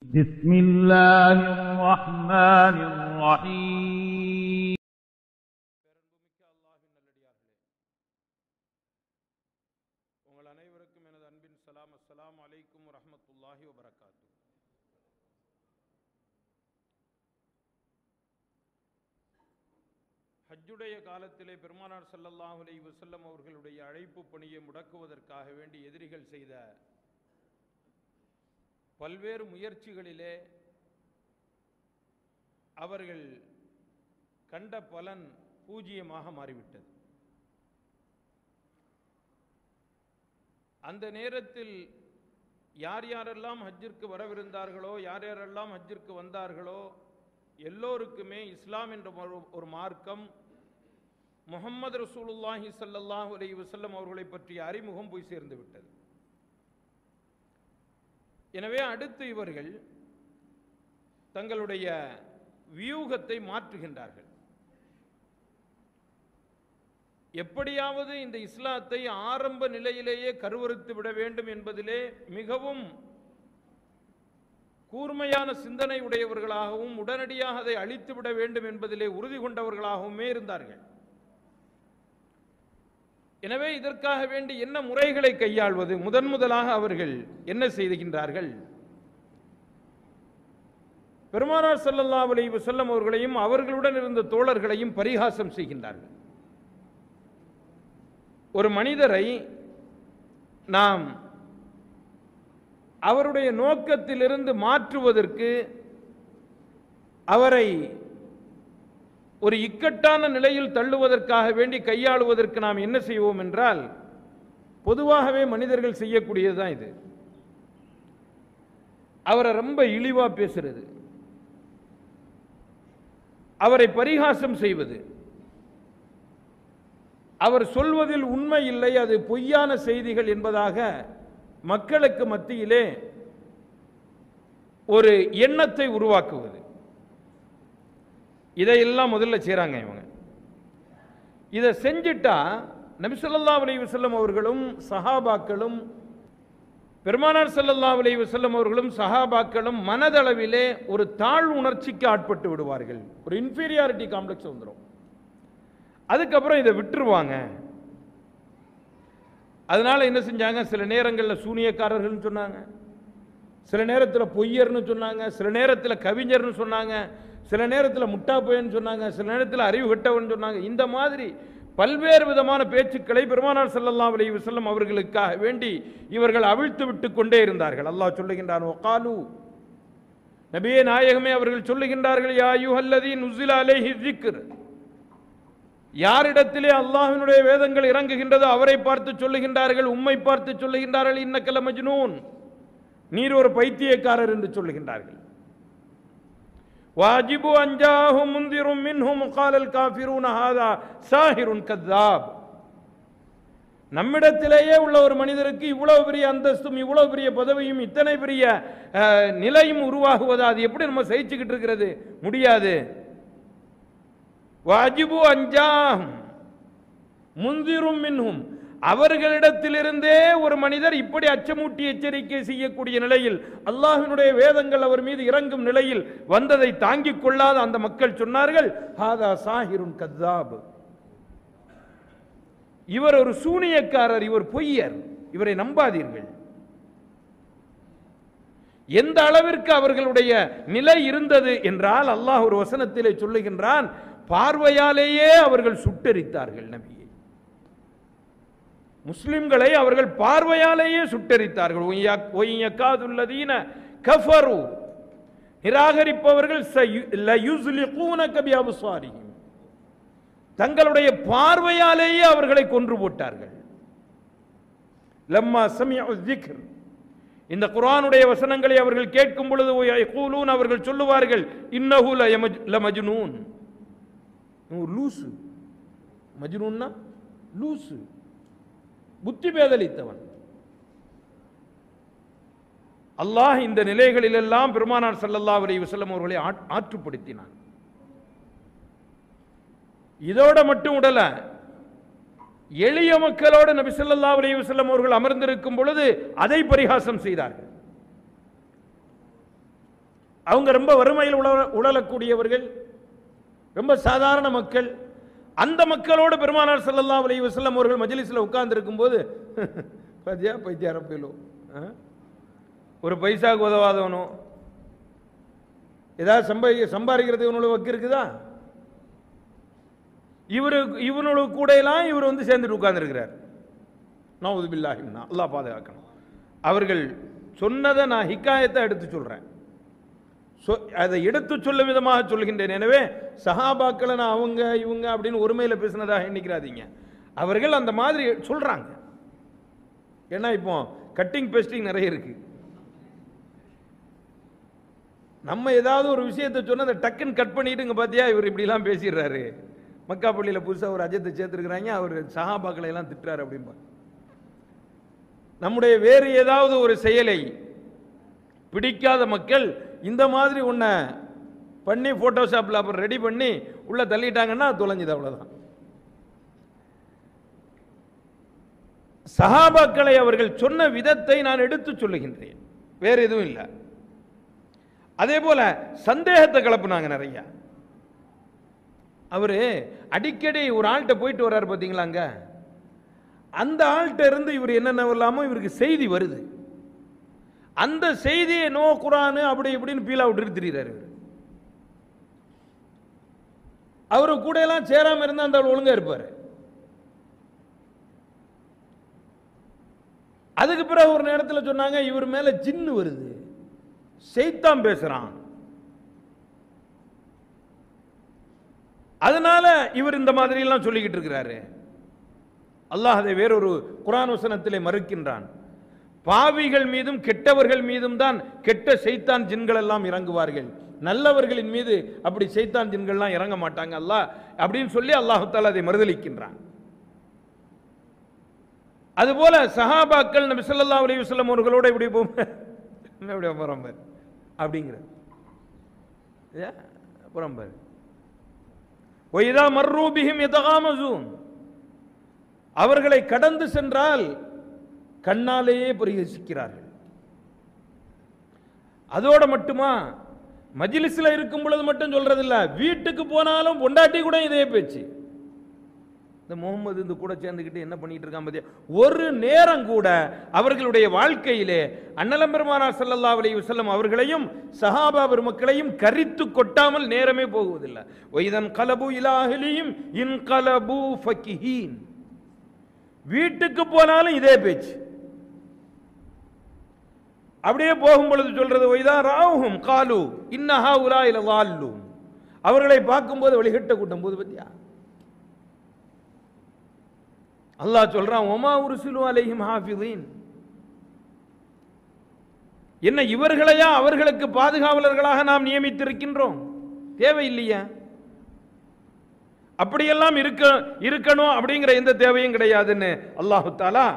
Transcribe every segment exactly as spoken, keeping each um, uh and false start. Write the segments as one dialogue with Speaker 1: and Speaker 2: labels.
Speaker 1: بسم الله الرحمن الرحيم.
Speaker 2: உங்கள் அனைவருக்கும் எனது அன்பின் சலாம். அஸ்ஸலாமு அலைக்கும் வரஹ்மத்துல்லாஹி வபரகாத்துஹு. ஹஜ்ஜுடைய காலத்திலே பெருமானார் ஸல்லல்லாஹு அலைஹி வஸல்லம் அவர்களுடைய அழைப்பு பணியை முடக்குவதற்காக வேண்டி எதிரிகள் செய்த பல்வேறு முயற்சிகளிலே அவர்கள் கண்ட பலன் பூஜ்ஜியமாக மாறிவிட்டது. அந்த நேரத்தில் யார் யாரெல்லாம் ஹஜ்ஜிற்கு வரவிருந்தார்களோ, யார் யாரெல்லாம் ஹஜ்ஜிற்கு வந்தார்களோ எல்லோருக்குமே இஸ்லாம் என்ற ஒரு மார்க்கம், முஹம்மது ரசூலுல்லாஹி ஸல்லல்லாஹு அலைஹி வஸல்லம் அவர்களை பற்றிய அறிமுகம் போய் சேர்ந்து விட்டது. எனவே அடுத்து இவர்கள் தங்களுடைய வியூகத்தை மாற்றுகின்றார்கள். எப்படியாவது இந்த இஸ்லாத்தை ஆரம்ப நிலையிலேயே கருவறுத்து விட வேண்டும் என்பதிலே மிகவும் கூர்மையான சிந்தனை உடையவர்களாகவும் உடனடியாக அதை அழித்து விட வேண்டும் என்பதிலே உறுதி கொண்டவர்களாகவுமே இருந்தார்கள். எனவே இதற்காக வேண்டி என்ன முறைகளை கையாள்வது? முதன் முதலாக அவர்கள் என்ன செய்கின்றார்கள்? பெருமானார் ஸல்லல்லாஹு அலைஹி வஸல்லம் அவர்களையும் அவர்களுடன் இருந்த தோழர்களையும் பரிகாசம் செய்கின்றார்கள். ஒரு மனிதரை நாம் அவருடைய நோக்கத்திலிருந்து மாற்றுவதற்கு, அவரை ஒரு இக்கட்டான நிலையில் தள்ளுவதற்காக வேண்டி கையாளுவதற்கு நாம் என்ன செய்வோம் என்றால், பொதுவாகவே மனிதர்கள் செய்யக்கூடியதுதான் இது. அவரை ரொம்ப இழிவா பேசுறது, அவரை பரிகாசம் செய்வது, அவர் சொல்வதில் உண்மை இல்லை, அது பொய்யான செய்திகள் என்பதாக மக்களுக்கு மத்தியிலே ஒரு எண்ணத்தை உருவாக்குவது. இதையெல்லாம் முதல்ல செய்றாங்க இவங்க. இதை செஞ்சிட்டா நபி ஸல்லல்லாஹு அலைஹி வஸல்லம் அவர்களும் சஹாபாக்களும், பெருமானார் ஸல்லல்லாஹு அலைஹி வஸல்லம் அவர்களும் சஹாபாக்களும் மனதளவிலே ஒரு தாழ் உணர்ச்சிக்கு ஆட்பட்டு விடுவார்கள். ஒரு இன்ஃபீரியாரிட்டி காம்ப்ளெக்ஸ் வந்துடும். அதுக்கப்புறம் இதை விட்டுருவாங்க. அதனால என்ன செஞ்சாங்க? சில நேரங்களில் சூனியக்காரர்கள் சொன்னாங்க, சில நேரத்தில் பொய்யர்னு சொன்னாங்க, சில நேரத்தில் கவிஞர்னு சொன்னாங்க, சில நேரத்தில் முட்டாப்பையன்னு சொன்னாங்க, சில நேரத்தில் அறிவு கெட்டவன் சொன்னாங்க. இந்த மாதிரி பல்வேறு விதமான பேச்சுக்களை பெருமானார் ஸல்லல்லாஹு அலைஹி வஸல்லம் அவர்களுக்காக வேண்டி இவர்கள் அவிழ்த்து விட்டு கொண்டே இருந்தார்கள். அல்லாஹ் சொல்லுகின்றான், வகாலு, நபியே நாயகமே அவர்கள் சொல்லுகின்றார்கள், யா அய்யுஹல்லதீ நுஸில அலைஹி ஸிக்ர், யாரிடத்திலே அல்லாஹ்வினுடைய வேதங்கள் இறங்குகின்றதோ அவரை பார்த்து சொல்லுகின்றார்கள், உம்மை பார்த்து சொல்லுகின்றார்கள், இன்னக லமஜ்னூன், நீர் ஒரு பைத்தியக்காரர் என்று சொல்லுகின்றார்கள். வாஜிபு அன்ஜாஹு முந்திரும் மின்ஹும் காலல் காஃபிரூன ஹாதா சாஹிருன் கذாப், நம்மிடத்திலேயே உள்ள ஒரு மனிதருக்கு இவ்வளவு பெரிய அந்தஸ்தும் இவ்வளவு பெரிய பதவியும் இத்தனை பெரிய நிலையும் உருவாகுவது, அது எப்படி நம்ம சகிச்சுக்கிட்டு இருக்கிறது? முடியாது. வாஜிபு அன்ஜாஹும் முந்திரும் மின்ஹும், அவர்களிடத்திலிருந்தே ஒரு மனிதர் இப்படி அச்சமூட்டி எச்சரிக்கை செய்யக்கூடிய நிலையில், அல்லாஹ்வினுடைய வேதங்கள் அவர் மீது இறங்கும் நிலையில் வந்ததை தாங்கிக் கொள்ளாத அந்த மக்கள் சொன்னார்கள், ஹாதா சாஹிருன் கذாப், இவர் ஒரு சூனியக்காரர், இவர் பொய்யர், இவரை நம்பாதீர்கள். எந்த அளவிற்கு அவர்களுடைய நிலை இருந்தது என்றால், அல்லாஹ் ஒரு வசனத்திலே சொல்லுகின்றான், பார்வையாலேயே அவர்கள் சுட்டெரித்தார்கள் நபியை, முஸ்லிம்களை அவர்கள் பார்வையாலேயே சுட்டெரித்தார்கள். நிராகரிப்பவர்கள் தங்களுடைய பார்வையாலேயே அவர்களை கொன்று போட்டார்கள். லம்மா சமிஉ ذிக்ர், இந்த குர்ஆனுடைய வசனங்களை அவர்கள் கேட்கும் பொழுது யகூலூன், அவர்கள் சொல்லுவார்கள், இன்னஹு லமஜ்னூன், லூசு. மஜ்னூன்னா லூசு, புத்தி பேதலித்தவன். அல்லாஹ் இந்த நிலைகளில் எல்லாம் பெருமானார் ஸல்லல்லாஹு அலைஹி வஸல்லம் அவர்களை ஆற்றுப்படுத்தினான். இதோட மட்டும் உடல, எளிய மக்களோடு நபி ஸல்லல்லாஹு அலைஹி வஸல்லம் அவர்கள் அமர்ந்திருக்கும் பொழுது அதை பரிகாசம் செய்தார்கள். அவங்க ரொம்ப வறுமையில் உழ உழலக்கூடியவர்கள், ரொம்ப சாதாரண மக்கள். அந்த மக்களோடு பெருமானார் ஸல்லல்லாஹு அலைஹி வஸல்லம் அவர்கள் மஜ்லிஸ்ல உட்கார்ந்து இருக்கும்போது பத்தியா பைத்தியார போயிலோ, ஒரு பைசாவுக்கு உதவாதவனோ, ஏதாவது சம்பாதி சம்பாதிக்கிறதுக்கு இவனோட வக்கு இருக்குதா? இவரு இவனோட கூட எல்லாம் இவர் வந்து சேர்ந்துட்டு உட்கார்ந்துருக்கிறார். நவுது பில்லாஹி மின்னா, அல்லாஹ் பாதுகாக்கணும். அவர்கள் சொன்னதை நான் ஹிக்காயத்தை எடுத்து சொல்றேன், அதை எடுத்து சொல்ல விதமாக சொல்கின்றேன். எனவே சஹாபாக்களை நான் அவங்க இவங்க அப்படின்னு ஒருமையில் பேசினதாக எண்ணிக்கிறாதீங்க. அவர்கள் அந்த மாதிரி சொல்றாங்க. ஏன்னா இப்போ கட்டிங் பேஸ்டிங் நிறைய இருக்கு. நம்ம ஏதாவது ஒரு விஷயத்தை சொன்னா அதை டக்குன்னு கட் பண்ணிட்டு இங்க பாத்தியா இவர் இப்படிலாம் பேசிடுறாரு, மக்கா பள்ளியில் புதுசாக ஒரு அஜத்தை சேர்த்துருக்கிறாங்க, அவர் சஹாபாக்களை எல்லாம் திட்டுறாரு அப்படின்பா. நம்முடைய வேறு ஏதாவது ஒரு செயலை பிடிக்காத மக்கள் இந்த மாதிரி ஒன்றை பண்ணி போட்டோஷாப்பில் அப்புறம் ரெடி பண்ணி உள்ள தள்ளிட்டாங்கன்னா தொலைஞ்சது, அவ்வளோதான். சஹாபாக்களை அவர்கள் சொன்ன விதத்தை நான் எடுத்து சொல்லுகின்றேன், வேற எதுவும் இல்லை. அதே போல சந்தேகத்தை கலப்புனாங்க நிறைய. அவரு அடிக்கடி ஒரு ஆள்கிட்ட போயிட்டு வர்றாரு பார்த்தீங்களாங்க, அந்த ஆள்கிட்ட இருந்து இவர் என்னென்ன இல்லாமோ இவருக்கு செய்தி வருது. அந்த செய்தியை நோ குரானு அப்படி இப்படின்னு பீலா விட்டு திரிகிறாரு. அவரு கூட எல்லாம் சேராம இருந்தா அந்த ஒழுங்கா இருப்பாரு. அதுக்கு பிறகு ஒரு நேரத்தில் சொன்னாங்க இவர் மேல ஜின்னு வருது, சைத்தான் பேசுறான், அதனால இவர் இந்த மாதிரி எல்லாம் சொல்லிக்கிட்டு இருக்கிறாரு. அல்லாஹ் அதை வேறொரு குர்ஆன் வசனத்திலே மறுக்கின்றான். பாவிகள் மீதும் கெட்டவர்கள் மீதும் தான் கெட்ட சைத்தான் ஜின்கள் எல்லாம் இறங்குவார்கள், நல்லவர்களின் மீது அப்படி சைத்தான் ஜின்கள்லாம் இறங்க மாட்டாங்க அல்லாஹ் அப்படின்னு சொல்லி அல்லாஹ் தஆலா அதை மறுதலிக்கின்றான். அதுபோல சஹாபாக்கள் நபி ஸல்லல்லாஹு அலைஹி வஸல்லம் அவர்களோட இப்படி போறாங்க அப்படிங்கிற புறம்பாரு. ஒய்தா மர்ரூ பிஹிம் யதகாமஸூன், அவர்களை கடந்து சென்றால் கண்ணாலேயே பரிகசிக்கிறார்கள். அதோட மட்டுமா மஜ்லிஸ்ல இருக்கும் பொழுது மட்டும் சொல்றது இல்ல, வீட்டுக்கு போனாலும் பொண்டாட்டி கூட இதே பேச்சு. இந்த முகமது இந்த கூட சேர்ந்துக்கிட்டு என்ன பண்ணிட்டு இருக்கான் பத்தியா, ஒரு நேரம் கூட அவர்களுடைய வாழ்க்கையிலே அன்னலம் பெருமானார் ஸல்லல்லாஹு அலைஹி வஸல்லம் அவர்களையும் சஹாபா பெருமக்களையும் கரித்து கொட்டாமல் நேரமே போகுவதில்லை. வைதன் கலபு இலாஹிலியும் இன் கலபு ஃபகிஹீன், வீட்டுக்கு போனாலும் இதே பேச்சு. அப்படியே போகும் பொழுது சொல்றது வைதா ராவுஹும் காலு இன்னஹா உலாஇ லதால்லூன், அவர்களை பார்க்கும்போது வழிகட்ட கூட்டம் போது பத்தியா அல்லாஹ் சொல்றான் ஒமா உர்சிலு அலைஹிம் ஹாஃபிதீன், என்ன இவர்களையா அவர்களுக்கு பாதுகாவலர்களாக நாம் நியமித்திருக்கின்றோம்? தேவையில்லையா? அப்படியெல்லாம் இருக்க இருக்கணும் அப்படிங்கிற எந்த தேவையும் கிடையாதுன்னு அல்லாஹு தஆலா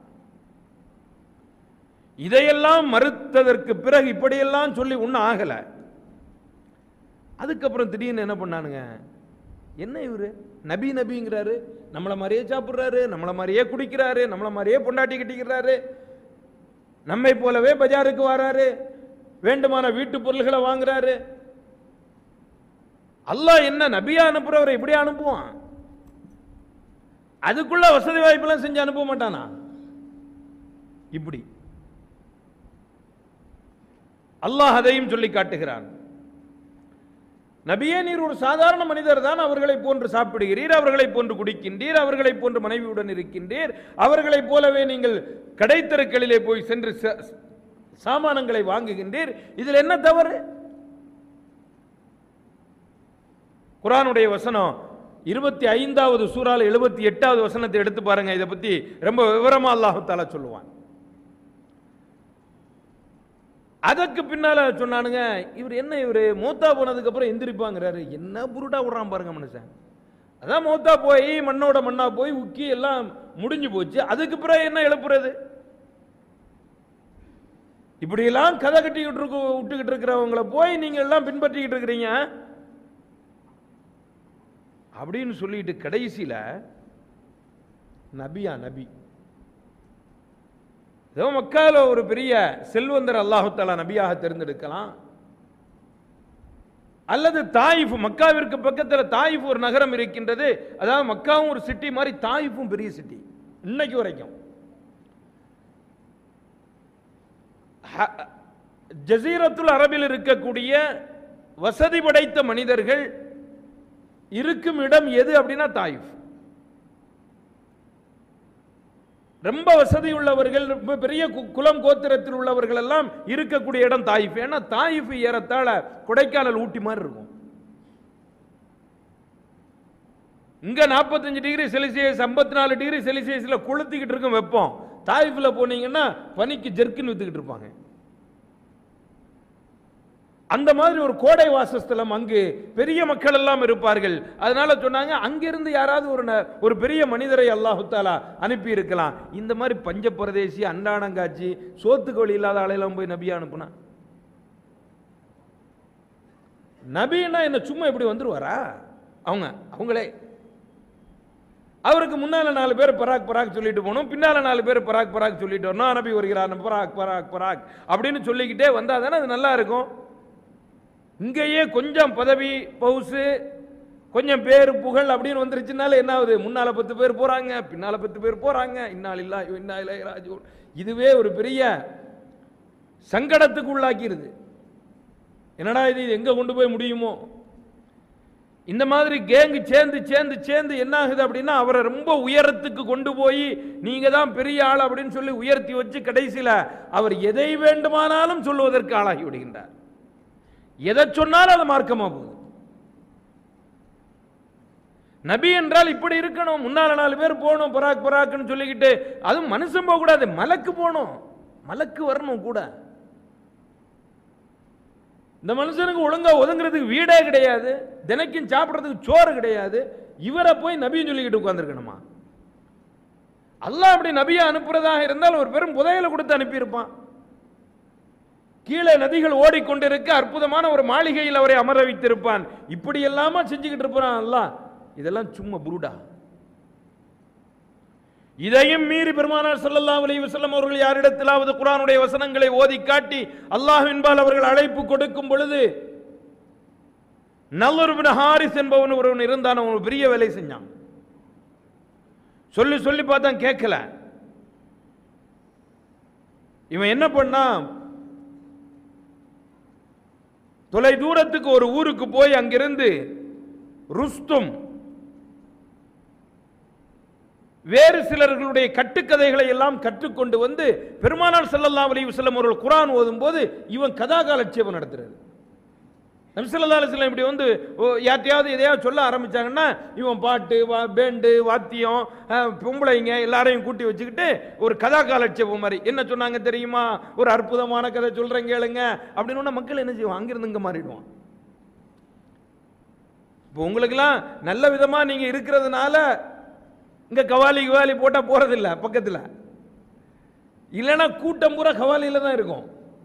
Speaker 2: இதையெல்லாம் மறுத்ததற்கு பிறகு இப்படியெல்லாம் சொல்லி ஒன்றும் ஆகல. அதுக்கப்புறம் திடீர்னு என்ன பண்ணானுங்க, என்ன இவரு நபி நபிங்கிறாரு, நம்மளை மாதிரியே சாப்பிட்றாரு, நம்மளை மாதிரியே குடிக்கிறாரு, நம்மளை மாதிரியே பொண்டாட்டி கட்டிக்கிறாரு, நம்மை போலவே பஜாருக்கு வராரு, வேண்டுமான வீட்டு பொருள்களை வாங்குறாரு. அல்லாஹ் என்ன நபியா அனுப்புறவரை இப்படி அனுப்புவான்? அதுக்குள்ள வசதி வாய்ப்பெல்லாம் செஞ்சு அனுப்ப மாட்டானா? இப்படி அல்லாஹ் அதையும் சொல்லி காட்டுகிறான். நபியே நீர் ஒரு சாதாரண மனிதர் தான், அவர்களை போன்று சாப்பிடுகிறீர், அவர்களை போன்று குடிக்கின்றீர், அவர்களை போன்று மனைவியுடன் இருக்கின்றீர், அவர்களைப் போலவே நீங்கள் கடைத்தெருக்களிலே போய் சென்று சாமானங்களை வாங்குகின்றீர், இதில் என்ன தவறு? குர்ஆனுடைய வசனம் இருபத்தி ஐந்தாவது சூறால எழுபத்தி எட்டாவது வசனத்தை எடுத்து பாருங்க. இதை பத்தி ரொம்ப விவரமா அல்லாஹ் தஆலா சொல்லுவான். அதற்கு பின்னால சொன்னானுங்க இவர் என்ன இவரு மூத்தா போனதுக்கு அப்புறம் எந்திரிப்பாங்கிறாரு, என்ன புருட்டா விடுறான் பாருங்க மனுஷன். அதான் மூத்தா போய் மண்ணோட மண்ணா போய் உக்கி எல்லாம் முடிஞ்சு போச்சு, அதுக்கு பிறகு என்ன எழுப்புறது? இப்படி எல்லாம் கதை கட்டிக்கிட்டு இருக்க விட்டுக்கிட்டு இருக்கிறவங்களை போய் நீங்க எல்லாம் பின்பற்றிக்கிட்டு இருக்கிறீங்க அப்படின்னு சொல்லிட்டு கடைசியில நபியா நபி மக்கால ஒரு பெரிய செல்வந்தர் அல்லாஹு தஆலா நபியாக தேர்ந்தெடுக்கலாம், அல்லது தாயிஃப், மக்காவிற்கு பக்கத்தில் தாயிஃப் ஒரு நகரம் இருக்கின்றது. அதாவது மக்காவும் ஒரு சிட்டி மாதிரி தாயிஃபும் பெரிய சிட்டி இன்னைக்கு வரைக்கும். ஜசீரத்துல் அரபில் இருக்கக்கூடிய வசதி படைத்த மனிதர்கள் இருக்கும் இடம் எது அப்படின்னா தாயிஃப். ரொம்ப வசதி உள்ளவர்கள், ரொம்ப பெரிய குலம் கோத்திரத்தில் உள்ளவர்கள் எல்லாம் இருக்கக்கூடிய இடம் தாயிஃப். ஏன்னா தாயிஃப் ஏறத்தாழ கொடைக்கானல் ஊட்டி மாதிரி இருக்கும். இங்க நாற்பத்தஞ்சு டிகிரி செல்சியஸ் ஐம்பத்தி நாலு டிகிரி செல்சியஸ்ல கொளுத்திக்கிட்டு இருக்கும் வெப்பம். தாயிஃப்ல போனீங்கன்னா பனிக்கு ஜெர்க்கின் வித்துக்கிட்டு இருப்பாங்க. அந்த மாதிரி ஒரு கோடை வாசஸ்தலம், அங்கு பெரிய மக்கள் எல்லாம் இருப்பார்கள். அதனால சொன்னாங்க அங்கிருந்து யாராவது ஒரு ஒரு பெரிய மனிதரை அல்லாஹு தஆலா அனுப்பி இருக்கலாம். இந்த மாதிரி பஞ்ச பிரதேசி அண்டானங்காட்சி சோத்துக்கு வழி இல்லாத ஆளையெல்லாம் போய் நபியா அனுப்புனா, நபின்னா என்ன சும்மா இப்படி வந்துருவாரா? அவங்க அவங்களே அவருக்கு முன்னால நாலு பேர் பராக் பராக் சொல்லிட்டு போகணும், பின்னால நாலு பேர் பராக் பராக் சொல்லிட்டு வரணும். நபி வருகிறார் பராக் பராக் பராக் அப்படின்னு சொல்லிக்கிட்டே வந்தா தானே அது நல்லா இருக்கும். இங்கேயே கொஞ்சம் பதவி பவுசு கொஞ்சம் பேர் புகழ் அப்படின்னு வந்துருச்சுனால என்ன ஆகுது? முன்னால பத்து பேர் போறாங்க, பின்னால பத்து பேர் போறாங்க. இன்னால் இல்லா இன்னா இலைஹி ராஜிஊன். இதுவே ஒரு பெரிய சங்கடத்துக்கு உள்ளாக்கிடுது. என்னடா இது எங்க கொண்டு போய் முடியுமோ? இந்த மாதிரி கேங்கு சேர்ந்து சேர்ந்து சேர்ந்து என்ன ஆகுது அப்படின்னா அவரை ரொம்ப உயரத்துக்கு கொண்டு போய் நீங்க தான் பெரிய ஆள் அப்படின்னு சொல்லி உயர்த்தி வச்சு கடைசியில் அவர் எதை வேண்டுமானாலும் சொல்லுவதற்கு ஆளாகி விடுகின்றார். எதை சொன்னாலும் அது மார்க்கமா போகுது. நபி என்றால் இப்படி இருக்கணும், முன்னால நாலு பேர் போகணும் பராக் பராக்னு சொல்லிக்கிட்டு, அதுவும் மனுஷன் போக கூடாது, மலக்கு போகணும், மலக்கு வரணும் கூட. இந்த மனுஷனுக்கு ஒழுங்கா ஒதுங்கிறதுக்கு வீடே கிடையாது, தினைக்கும் சாப்பிட்றதுக்கு சோறு கிடையாது, இவரை போய் நபின்னு சொல்லிக்கிட்டு உட்கார்ந்துருக்கணுமா? அல்லாஹ் அப்படி நபியை அனுப்புறதாக இருந்தால் ஒரு பெரும் புதையலை கொடுத்து அனுப்பியிருப்பான். கீழே நதிகள் ஓடிக்கொண்டிருக்க அற்புதமான ஒரு மாளிகையில் அவரை அமர வைத்திருப்பான். இப்படி எல்லாமா செஞ்சுக்கிட்டு இருப்பான் அல்லாஹ். இதெல்லாம் சும்மா புருடா. இதையும் மீறி பெருமானார் ஸல்லல்லாஹு அலைஹி வஸல்லம் அவர்கள் யாரிடத்திலாவது குர்ஆனுடைய வசனங்களை ஓதி காட்டி அல்லாஹ்வின்பால் அவர்கள் அழைப்பு கொடுக்கும் பொழுது நல்ர் இப்னு ஹாரிஸ் என்பவன் ஒருவன் இருந்தான். அவன் பெரிய வேலை செஞ்சான். சொல்லி சொல்லி பார்த்தான், கேட்கல. இவன் என்ன பண்ணான்? தொலை தூரத்துக்கு ஒரு ஊருக்கு போய் அங்கிருந்து ருஸ்தும் வேறு சிலர்களுடைய கட்டுக்கதைகளை எல்லாம் கற்றுக்கொண்டு வந்து பெருமானார் ஸல்லல்லாஹு அலைஹி வஸல்லம் அவர்கள் குர்ஆன் ஓதும் போது இவன் கதாகாலட்சேபம் நடத்துறது. நபி ஸல்லல்லாஹு அலைஹி வஸல்லம் இப்படி வந்து யார்ட்டையாவது எதையாவது சொல்ல ஆரம்பிச்சாங்கன்னா இவன் பாட்டு பேண்டு வாத்தியம் பொம்பளைங்க எல்லாரையும் கூட்டி வச்சுக்கிட்டு ஒரு கதாகாலட்சேபம் மாதிரி, என்ன சொன்னாங்க தெரியுமா, ஒரு அற்புதமான கதை சொல்றேன் கேளுங்க அப்படின்னு மக்கள் என்ன செய்வான், அங்கிருந்து இங்க மாறிடுவான். இப்போ உங்களுக்கெல்லாம் நல்ல விதமா நீங்க இருக்கிறதுனால இங்க கவாலி கவாலி போட்டா போறதில்லை பக்கத்தில், இல்லைன்னா கூட்டம் பூரா கவாலியில தான் இருக்கும்.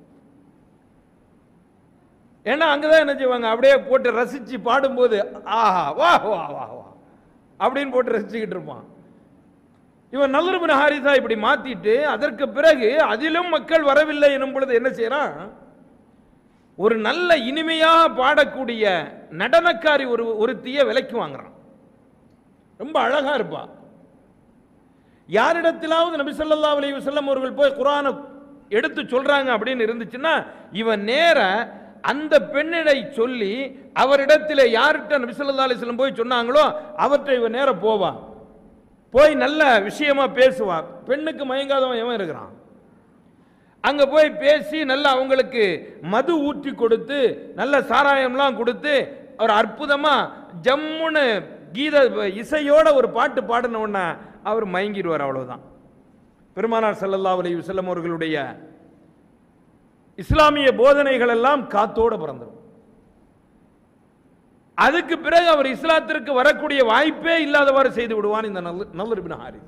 Speaker 2: ஏன்னா அங்கதான் என்ன செய்வாங்க, அப்படியே போட்டு ரசிச்சு பாடும்போது ஆஹா வா வா வா வா அப்படின்னு போட்டு ரசிச்சுக்கிட்டு இருப்பான். இவன் நல்ர் இப்னு ஹாரிஸா இப்படி மாத்திட்டு அதற்கு பிறகு அதிலும் மக்கள் வரவில்லை எனும் பொழுது என்ன செய்யறான், ஒரு நல்ல இனிமையாக பாடக்கூடிய நடனக்காரி ஒரு ஒருத்திய விலைக்கு வாங்குறான். ரொம்ப அழகா இருப்பா. யாரிடத்திலாவது நபி ஸல்லல்லாஹு அலைஹி வஸல்லம் அவர்கள் போய் குர்ஆனை எடுத்து சொல்றாங்க அப்படின்னு இருந்துச்சுன்னா இவன் நேர அந்த பெண்ணிடை சொல்லி அவரிடத்தில் யார்கிட்ட நபி ஸல்லல்லாஹு அலைஹி வஸல்லம் போய் சொன்னாங்களோ அவர்கிட்ட இவன் நேர போவா, போய் நல்ல விஷயமா பேசுவா. பெண்ணுக்கு மயங்காதவன் எவன் இருக்கிறான்? அங்க போய் பேசி நல்ல அவங்களுக்கு மது ஊற்றி கொடுத்து நல்ல சாராயம்லாம் கொடுத்து ஒரு அற்புதமா ஜம்முன்னு கீத இசையோட ஒரு பாட்டு பாடின உடனே அவர் மயங்கிடுவார். அவ்வளவுதான். பெருமானார் ஸல்லல்லாஹு அலைஹி வஸல்லம் அவர்களுடைய இஸ்லாமிய போதனைகள் எல்லாம் காத்தோட பிறந்துடும். அதுக்கு பிறகு அவர் இஸ்லாத்திற்கு வரக்கூடிய வாய்ப்பே இல்லாதவாறு செய்து விடுவான் இந்த நல்ர் இப்னு ஹாரிஸ்.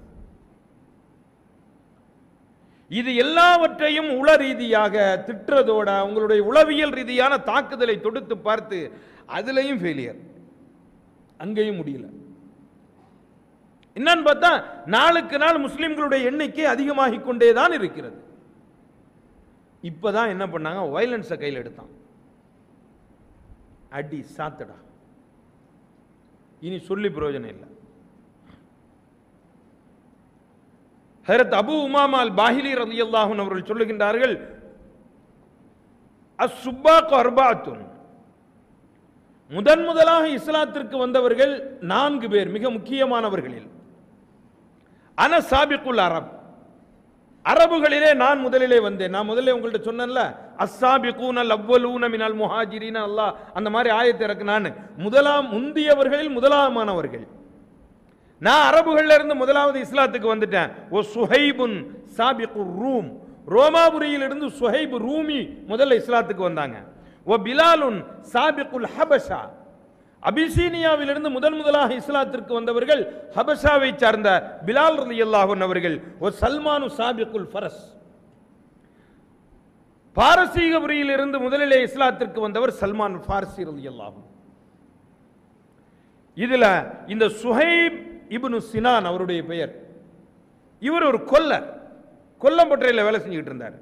Speaker 2: இது எல்லாவற்றையும் உள ரீதியாக திட்டுறதோட உங்களுடைய உளவியல் ரீதியான தாக்குதலை தொடுத்து பார்த்து அதுலயும் ஃபெயிலியர், அங்கேயும் முடியல. என்னன்னு பார்த்தா நாளுக்கு நாள் முஸ்லிம்களுடைய எண்ணிக்கை அதிகமாகிக் கொண்டேதான் இருக்கிறது. இப்பதான் என்ன பண்ணாங்க, வயலன்ஸை கையில் எடுத்தான். அடி சாத்தடா, இனி சொல்லி பிரயோஜனம் இல்லை. ஹஜ்ரத் அபூ உமாமா அல் பாஹிலி ரலியல்லாஹு அன்ஹு அவர்கள் சொல்லுகின்றார்கள், அஸ்ஸுபாக் அர்பாத்துன், முதன் முதலாக இஸ்லாத்திற்கு வந்தவர்கள் நான்கு பேர், மிக முக்கியமானவர்களில். அன சாபிகுல் அரப், அரபுகளிலே நான் முதலிலே வந்தேன். நான் முதல்ல உங்கள்ட்ட சொன்னேன்ல, அஸ்ஸாபிகூன அவ்வலூன மினல் முஹாஜிரீன, அல்லாஹ் அந்த மாதிரி ஆயத்தை இறக்கு. நான் முதலாம் முந்தியவர்களில் முதலாமானவர்கள். நான் அரபுகள்ல இருந்து முதலாவது இஸ்லாத்துக்கு வந்துட்டேன். ஓ சுஹைபுன் சாபிகுர் ரூம், ரோமாபுரியில் இருந்து சுஹைப் ரூமி முதல்ல இஸ்லாத்துக்கு வந்தாங்க. ஓ பிலாலுன் சாபிகுல் ஹபஷா, அபிசீனியாவிலிருந்து முதன் முதலாக இஸ்லாத்திற்கு வந்தவர்கள் ஹபஷாவை சார்ந்த பிலால் ரலியல்லாஹு அன்ஹு அவர்கள். ஓ சல்மானு சாபிகுல் ஃபரஸ், பாரசீகபுரியில் இருந்து முதலிலே இஸ்லாத்திற்கு வந்தவர் சல்மான் ஃபாரிசி ரலியல்லாஹு. இதுல இந்த சுஹைப் இப்னு சினான் அவருடைய பெயர். இவர் ஒரு கொல்லர், கொல்லப்பற்றையில் வேலை செஞ்சுக்கிட்டு இருந்தார்.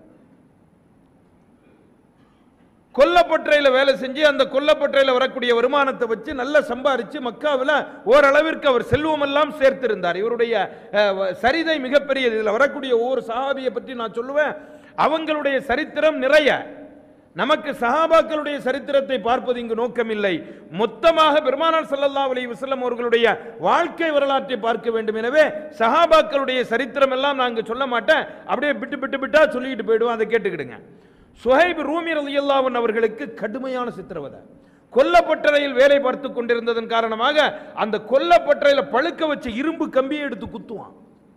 Speaker 2: கொல்லப்பற்றையில் வேலை செஞ்சு அந்த கொல்லப்பற்றையில் வரக்கூடிய வருமானத்தை வச்சு நல்ல சம்பாரிச்சு மக்காவில் ஓரளவிற்கு அவர் செல்வம் எல்லாம் சேர்த்திருந்தார். இவருடைய சரிதை மிகப்பெரியது. இதில் வரக்கூடிய ஒவ்வொரு சஹாபியை பற்றி நான் சொல்லுவேன். அவங்களுடைய சரித்திரம் நிறைய. நமக்கு சஹாபாக்களுடைய சரித்திரத்தை பார்ப்பது இங்கு நோக்கமில்லை. மொத்தமாக பெருமானார் ஸல்லல்லாஹு அலைஹி வஸல்லம் அவர்களுடைய வாழ்க்கை வரலாற்றை பார்க்க வேண்டும். எனவே சஹாபாக்களுடைய சரித்திரம் எல்லாம் நான் இங்கு சொல்ல மாட்டேன், அப்படியே விட்டு விட்டு விட்டா சொல்லிட்டு போயிடுவோம். அதை கேட்டுக்கிடுங்க. சுஹைப் ரூமி ரலியல்லாஹு அன்ஹு அவர்களுக்கு கடுமையான சித்திரவதை. கொல்லப்பட்டறையில் வேலை பார்த்து கொண்டிருந்ததன் காரணமாக அந்த கொல்லப்பட்டறையில் பழுக்க வச்ச இரும்பு கம்பியை எடுத்து குத்துவான்.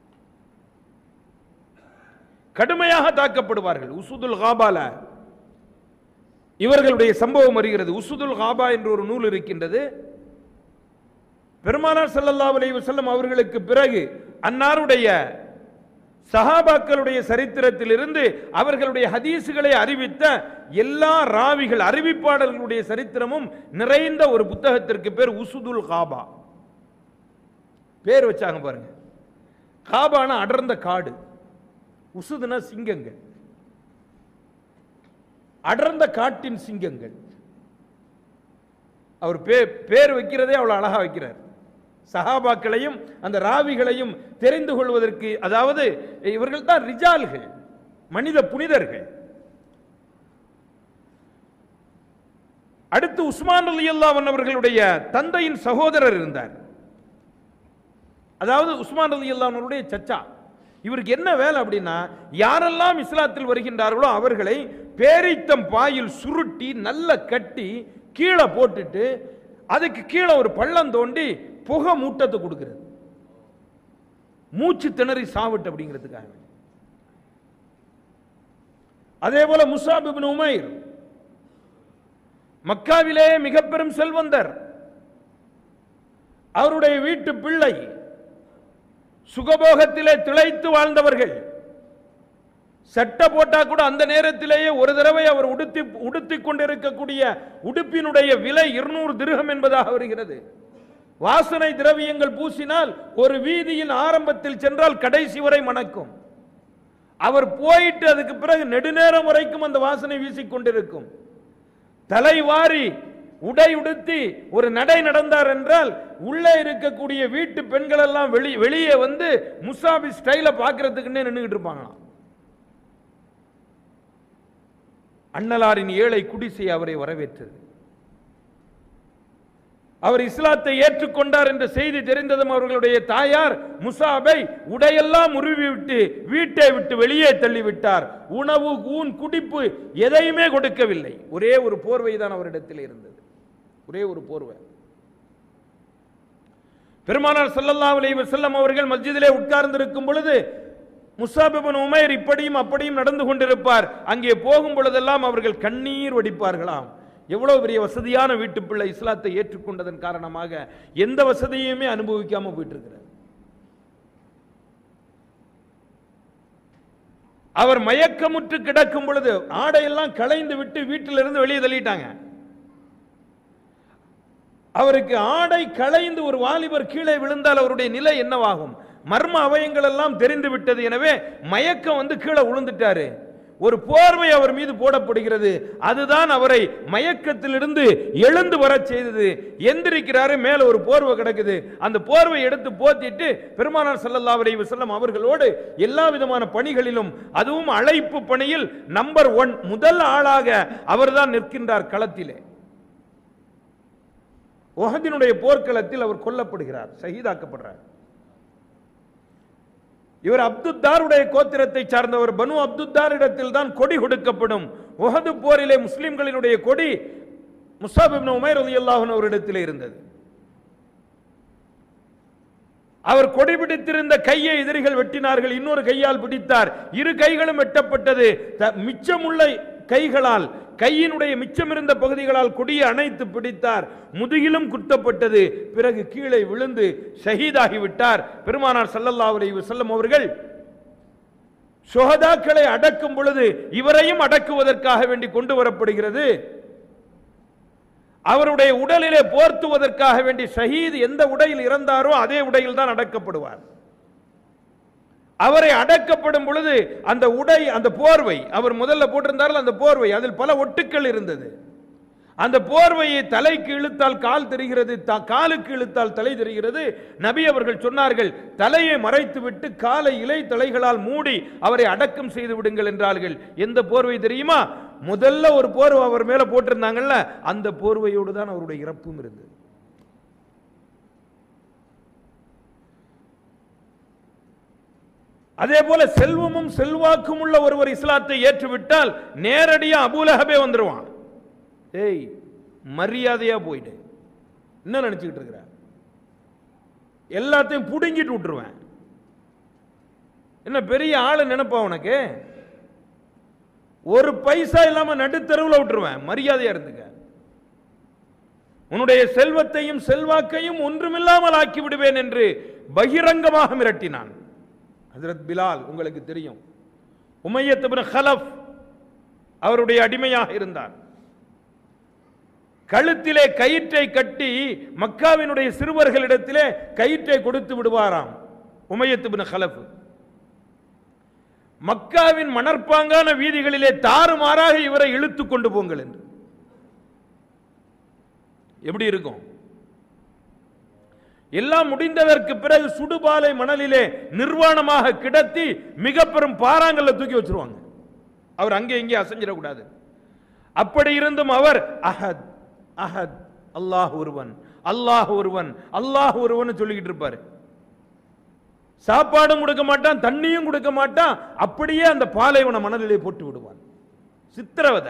Speaker 2: கடுமையாக தாக்கப்படுவார்கள். உசுதுல் காபால இவர்களுடைய சம்பவம் வருகிறது. உசுதுல் காபா என்ற ஒரு நூல் இருக்கின்றது. பெருமானார் ஸல்லல்லாஹு அலைஹி வஸல்லம் அவர்களுக்கு பிறகு அன்னாருடைய சஹாபாக்களுடைய சரித்திரத்தில் இருந்து அவர்களுடைய ஹதீசுகளை அறிவித்த எல்லா ராவிகள் அறிவிப்பாளர்களுடைய சரித்திரமும் நிறைந்த ஒரு புத்தகத்திற்கு பேர் உசுதுல் காபா. பேர் வச்சாங்க பாருங்க. காபான அடர்ந்த காடு, உசுதுனா சிங்கங்கள், அடர்ந்த காட்டின் சிங்கங்கள். அவர் பேர் வைக்கிறதே அவ்வளவு அழகா வைக்கிறார். சஹாபாக்களையும் அந்த ராவிகளையும் தெரிந்து கொள்வதற்கு, அதாவது இவர்கள் தான் ரிஜால்கள், மனித புனிதர்கள். அடுத்து உஸ்மான் ரலியல்லாஹு அன்ஹு அவர்களுடைய தந்தையின் சகோதரர் இருந்தார். அதாவது உஸ்மான் ரலியல்லாஹு அன்ஹு அவருடைய சச்சா. இவருக்கு என்ன வேலை அப்படின்னா, யாரெல்லாம் இஸ்லாத்தில் வருகின்றார்களோ அவர்களை பேரித்தம் பாயில் சுருட்டி நல்ல கட்டி கீழே போட்டுட்டு அதுக்கு கீழே ஒரு பள்ளம் தோண்டி புகை மூட்டத்தை கொடுக்கிறது, மூச்சு திணறி சாவிட்டு அப்படிங்கிறதுக்காக. அதே போல முஸாப் இப்னு உமைர் மக்காவிலே மிக பெரும் செல்வந்தர். அவருடைய வீட்டு பிள்ளை, சுகபோகத்திலே திளைத்து வாழ்ந்தவர்கள். சட்டை போட்டா கூட அந்த நேரத்திலேயே ஒரு தடவை அவர் உடுத்தி உடுத்திக் கொண்டிருக்கக்கூடிய உடுப்பினுடைய விலை இருநூறு திர்ஹம் என்பதாக வருகிறது. வாசனை திரவியங்கள் பூசினால் ஒரு வீதியின் ஆரம்பத்தில் சென்றால் கடைசி வரை மணக்கும். அவர் போயிட்டு அதுக்கு பிறகு நெடுநேரம் வரைக்கும் அந்த வாசனை வீசிக்கொண்டிருக்கும். தலைவாரி உடை உடுத்தி ஒரு நடை நடந்தார் என்றால் உள்ளே இருக்கக்கூடிய வீட்டு பெண்கள் எல்லாம் வெளியே வந்து முஸாபி ஸ்டைல பார்க்கறதுக்குன்னே நின்றுகிட்டு இருப்பாங்களாம். அண்ணலாரின் ஏழை குடிசை அவரை வரவேற்றது. அவர் இஸ்லாத்தை ஏற்றுக்கொண்டார் என்ற செய்தி தெரிந்ததும் அவர்களுடைய தாயார் முஸாபை உடையெல்லாம் உருவி விட்டு வீட்டை விட்டு வெளியே தள்ளிவிட்டார். உணவு, ஊன், குடிப்பு எதையுமே கொடுக்கவில்லை. ஒரே ஒரு போர்வை தான் அவரிடத்தில் இருந்தது, ஒரே ஒரு போர்வை. பெருமானார் ஸல்லல்லாஹு அலைஹி வஸல்லம் அவர்கள் மஸ்ஜிதிலே உட்கார்ந்திருக்கும் பொழுது முஸாப் இப்னு உமைர் இப்படியும் அப்படியும் நடந்து கொண்டிருப்பார். அங்கே போகும் பொழுதெல்லாம் அவர்கள் கண்ணீர் வடிப்பார்களாம். எவ்வளவு பெரிய வசதியான வீட்டு பிள்ளை, இஸ்லாத்தை ஏற்றுக்கொண்டதன் காரணமாக எந்த வசதியுமே அனுபவிக்காம போயிட்டு இருக்கிறார். அவர் மயக்கமுற்று கிடக்கும் பொழுது ஆடையெல்லாம் களைந்து விட்டு வீட்டிலிருந்து வெளியே தள்ளிட்டாங்க. அவருக்கு ஆடை களைந்து ஒரு வாலிபர் கீழே விழுந்தால் அவருடைய நிலை என்னவாகும்? மர்ம அவயங்கள் எல்லாம் தெரிந்து விட்டது. எனவே மயக்கம் வந்து கீழே விழுந்துட்டாரு. ஒரு போர்வை அவர் மீது போடப்படுகிறது. அதுதான் அவரை மயக்கத்திலிருந்து எழுந்து வர செய்தது. எந்திரிக்கிறாரு, மேல ஒரு போர்வை கிடக்குது. அந்த போர்வை எடுத்து போத்திட்டு பெருமானார் ஸல்லல்லாஹு அலைஹி வஸல்லம் அவர்களோடு எல்லா விதமான பணிகளிலும், அதுவும் அழைப்பு பணியில் நம்பர் ஒன் முதல் ஆளாக அவர்தான் நிற்கின்றார் களத்திலே. உஹதினுடைய போர்க்களத்தில் அவர் கொல்லப்படுகிறார், ஷஹீதாக்கப்படுறார். இவர் அப்துத்தாருடைய கோத்திரத்தை சார்ந்தவர். பனு அப்துத்தாரிடத்தில் தான் கொடி கொடுக்கப்படும். உஹது போரிலே முஸ்லிம்களினுடைய கொடி முஸாப் இப்னு உமைர் ரலியல்லாஹு அன்ஹு அவரிடத்தில் இருந்தது. அவர் கொடி பிடித்திருந்த கையை எதிரிகள் வெட்டினார்கள். இன்னொரு கையால் பிடித்தார், இரு கைகளும் வெட்டப்பட்டது. மிச்சமுள்ள கைகளால், கையினுடைய மிச்சமிருந்த பகுதிகளால் கொடியை அணைத்து பிடித்தார். முதுகிலும் குத்தப்பட்டது. பிறகு கீழே விழுந்து ஷஹீதாகிவிட்டார். பெருமானார் ஸல்லல்லாஹு அலைஹி வஸல்லம் அவர்கள் ஷுஹதாக்களை அடக்கும் பொழுது இவரையும் அடக்குவதற்காக வேண்டி கொண்டு வரப்படுகிறது. அவருடைய உடலிலே போர்த்துவதற்காக வேண்டி ஷஹீத் எந்த உடையில் இறந்தாரோ அதே உடையில் தான் அடக்கப்படுவார். அவரை அடக்கப்படும் பொழுது அந்த உடை, அந்த போர்வை, அவர் முதல்ல போட்டிருந்தார்கள் அந்த போர்வை, அதில் பல ஒட்டுக்கள் இருந்தது. அந்த போர்வையை தலைக்கு இழுத்தால் கால் தெரிகிறது, காலுக்கு இழுத்தால் தலை தெரிகிறது. நபி அவர்கள் சொன்னார்கள், தலையை மறைத்து விட்டு காலை இலை தலைகளால் மூடி அவரை அடக்கம் செய்து விடுங்கள் என்றார்கள். எந்த போர்வை தெரியுமா? முதல்ல ஒரு போர்வை அவர் மேல போட்டிருந்தாங்கல்ல, அந்த போர்வையோடு தான் அவருடைய இறப்பும் இருந்தது. அதே போல செல்வமும் செல்வாக்கும் உள்ள ஒருவர் இஸ்லாத்தை ஏற்றுவிட்டால் நேரடியா அபூலஹபே வந்துருவான். ஏய், மரியாதையா போயிடு, என்ன நினைச்சுக்கிட்டு இருக்கிற, எல்லாத்தையும் புடுங்கிட்டு விட்டுருவேன், என்ன பெரிய ஆளு நினைப்பா உனக்கு, ஒரு பைசா இல்லாம நடுத்தருவில் விட்டுருவேன், மரியாதையா இருந்துக்க, உன்னுடைய செல்வத்தையும் செல்வாக்கையும் ஒன்றுமில்லாமல் ஆக்கி விடுவேன் என்று பகிரங்கமாக மிரட்டினான். ஹஜ்ரத் பிலால் உங்களுக்கு தெரியும், உமையத் இப்னு கலஃப் அவருடைய அடிமையாக இருந்தார். கழுத்திலே கயிற்றை கட்டி மக்காவினுடைய சிறுவர்களிடத்திலே கயிற்றை கொடுத்து விடுவாராம் உமையத் இப்னு கலஃப். மக்காவின் மணற்பாங்கான வீதிகளிலே தாறுமாறாக இவரை இழுத்து கொண்டு போங்கள் என்று. எப்படி இருக்கும்? எல்லாம் முடிந்ததற்கு பிறகு சுடுபாலை மணலிலே நிர்வாணமாக கிடத்தி மிக பெரும் பாறாங்கல்ல தூக்கி வச்சிருவாங்க. அவர் அங்கே இங்கே அசைஞ்சிடக்கூடாது. அப்படி இருந்தும் அவர் அஹத் அஹத், அல்லாஹ் ஒருவன், அல்லாஹ் ஒருவன், அல்லாஹ் ஒருவன் சொல்லிக்கிட்டு இருப்பாரு. சாப்பாடும் கொடுக்க மாட்டான், தண்ணியும் கொடுக்க மாட்டான், அப்படியே அந்த பாலைவன மணலிலே போட்டு விடுவான். சித்திரவதை.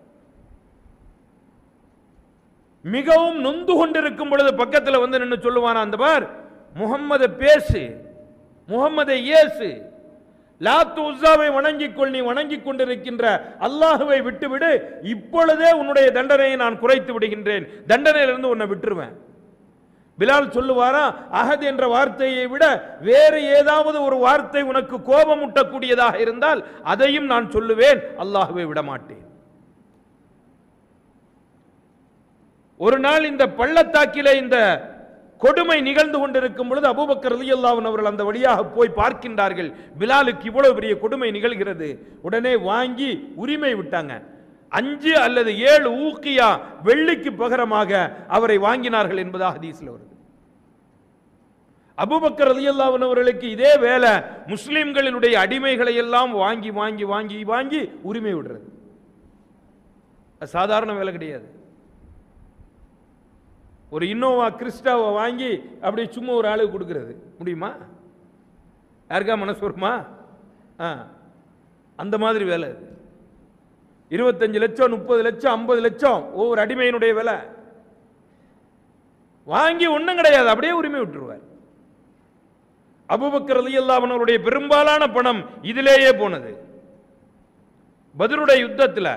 Speaker 2: மிகவும் நொந்து கொண்டிருக்கும் பொழுது பக்கத்தில் வந்து நின்று சொல்லுவான், அந்த பார், முகம்மதை பேசு, முகம்மதை ஏசு, லாத்து உஸ்ஸாவை வணங்கிக்கொள், நீ வணங்கிக் கொண்டிருக்கின்ற அல்லாஹுவை விட்டுவிடு, இப்பொழுதே உன்னுடைய தண்டனையை நான் குறைத்து விடுகின்றேன், தண்டனையிலிருந்து உன்னை விட்டுருவேன். பிலால் சொல்லுவாரா, அஹத் என்ற வார்த்தையை விட வேறு ஏதாவது ஒரு வார்த்தை உனக்கு கோபம் ஊட்டக்கூடியதாக இருந்தால் அதையும் நான் சொல்லுவேன், அல்லாஹுவை விட மாட்டேன். ஒரு நாள் இந்த பள்ளத்தாக்கிலே இந்த கொடுமை நிகழ்ந்து கொண்டிருக்கும் பொழுது அபூபக்கர் ரலியல்லாஹு அன்ஹு அவர்கள் அந்த வழியாக போய் பார்க்கின்றார்கள், பிலாலுக்கு இவ்வளவு பெரிய கொடுமை நிகழ்கிறது. உடனே வாங்கி உரிமை விட்டாங்க. அஞ்சு அல்லது ஏழு ஊக்கியா வெள்ளிக்கு பகரமாக அவரை வாங்கினார்கள் என்பதாக ஹதீஸ்ல வருது. அபூபக்கர் ரலியல்லாஹு அன்ஹு அவர்களுக்கு இதே வேலை, முஸ்லிம்களினுடைய அடிமைகளை எல்லாம் வாங்கி வாங்கி வாங்கி வாங்கி உரிமை விடுறது. சாதாரண வேலை கிடையாது. ஒரு இன்னோவா கிறிஸ்டாவை வாங்கி அப்படி சும்மா ஒரு ஆளுக்கு கொடுக்கிறது முடியுமா? யாருக்கா மனசு வருமா? அந்த மாதிரி வேலை. இருபத்தஞ்சு லட்சம், முப்பது லட்சம், ஐம்பது லட்சம் ஒவ்வொரு அடிமையினுடைய விலை. வாங்கி ஒன்றும் கிடையாது, அப்படியே உரிமை விட்டுருவார். அபூபக்கர் ரலியல்லாஹு அன்ஹு அவருடைய பெரும்பாலான பணம் இதிலேயே போனது. பத்ருடைய யுத்தத்தில்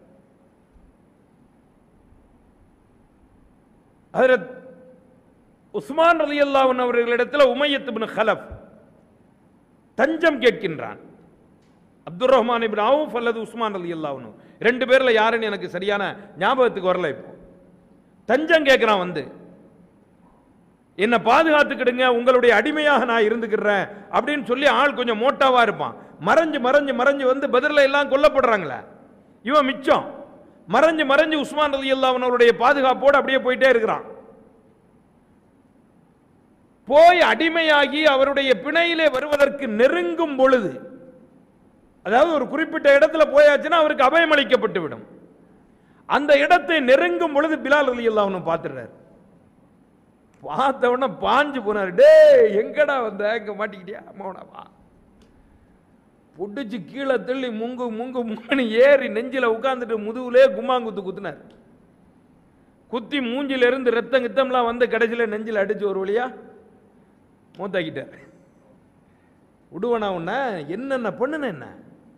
Speaker 2: ஹஜ்ரத் உஸ்மான் ரலியல்லாஹு அன்ஹு அவர்களிடத்தில் உமையத் இப்னு கலஃப் தஞ்சம் கேட்கின்றான். அப்துர் ரஹ்மான் இப்னு அவுஃப் அல்லது உஸ்மான் ரலியல்லாஹு அன்ஹு, ரெண்டு பேர்ல யாருன்னு எனக்கு சரியான ஞாபகத்துக்கு வரல. இப்போ தஞ்சம் கேட்கிறான், வந்து என்ன பாதுகாத்துக்கிடுங்க, உங்களுடைய அடிமையாக நான் இருந்துக்கிறேன் அப்படின்னு சொல்லி. ஆள் கொஞ்சம் மோட்டாவா இருப்பான். மறைஞ்சு மறைஞ்சு மறைஞ்சு வந்து பத்ர்ல எல்லாம் கொல்லப்படுறாங்களே, இவன் மிச்சம் மறைஞ்சு மறைஞ்சு உஸ்மான் ரலியல்லாஹு அன்ஹு அவருடைய பாதுகாப்போடு அப்படியே போயிட்டே இருக்கிறான். போய் அடிமையாகி அவருடைய பிணையிலே வருவதற்கு நெருங்கும் பொழுது, அதாவது ஒரு குறிப்பிட்ட இடத்துல போயாச்சுன்னா அவருக்கு அபயம் அளிக்கப்பட்டு விடும். அந்த இடத்தை நெருங்கும் பொழுது பிலால் ரலியல்லாஹு அன்ஹு பார்த்துறாரு. பார்த்த உடனே பாஞ்சு போனார். டே எங்கடா வந்த, எங்க மாட்டிக்கிட்டியா, மௌனவா புடிச்சு கீழே தள்ளி முங்கு முங்கு முங்கன்னு ஏறி நெஞ்சில உட்கார்ந்துட்டு முதுகுலே கும்மாங்குத்து குத்துனார். குத்தி மூஞ்சில இருந்து ரத்தம் கித்தம்லாம் வந்து கடைசியில் நெஞ்சில் அடிச்சு ஒரு வழியா மூத்தாக்கிட்டார். விடுவனா உன்ன என்னென்ன பண்ணுன என்ன?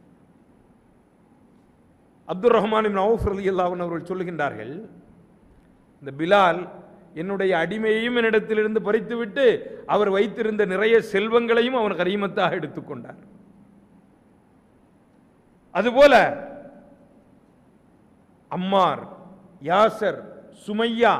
Speaker 2: அப்துல் ரஹ்மான் இப்னு அவுஃப் ரலியல்லாஹு அன்ஹு அவர்கள் சொல்லுகின்றார்கள், இந்த பிலால் என்னுடைய அடிமையையும் என்னிடத்திலிருந்து பறித்துவிட்டு அவர் வைத்திருந்த நிறைய செல்வங்களையும் அவன் கரீமத்தாக எடுத்துக்கொண்டார். அதுபோல அம்மார், யாசர், சுமையா,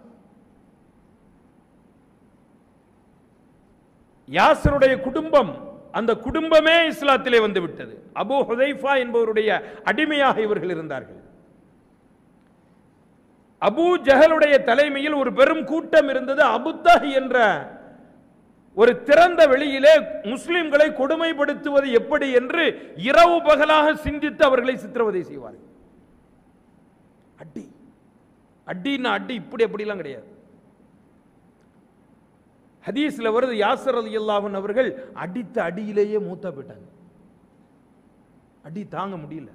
Speaker 2: யாசருடைய குடும்பம், அந்த குடும்பமே இஸ்லாத்திலே வந்து விட்டது. அபூ ஹுதைஃபா என்பவருடைய அடிமையாக இவர்கள் இருந்தார்கள். அபூ ஜஹலுடைய தலைமையில் ஒரு பெரும் கூட்டம் இருந்தது. அபுத்தஹ் என்ற ஒரு திறந்த வெளியிலே முஸ்லிம்களை கொடுமைப்படுத்துவது எப்படி என்று இரவு பகலாக சிந்தித்து அவர்களை சித்திரவதை செய்வார்கள். அடி அடின்னா அடி இப்படி அப்படிலாம் கிடையாது. ஹதீஸ்ல வருது, யாசர் ரலியல்லாஹு அன்ஹு அவர்கள் அடித்த அடியிலேயே மூத்தா போயிட்டாங்க. அடி தாங்க முடியல.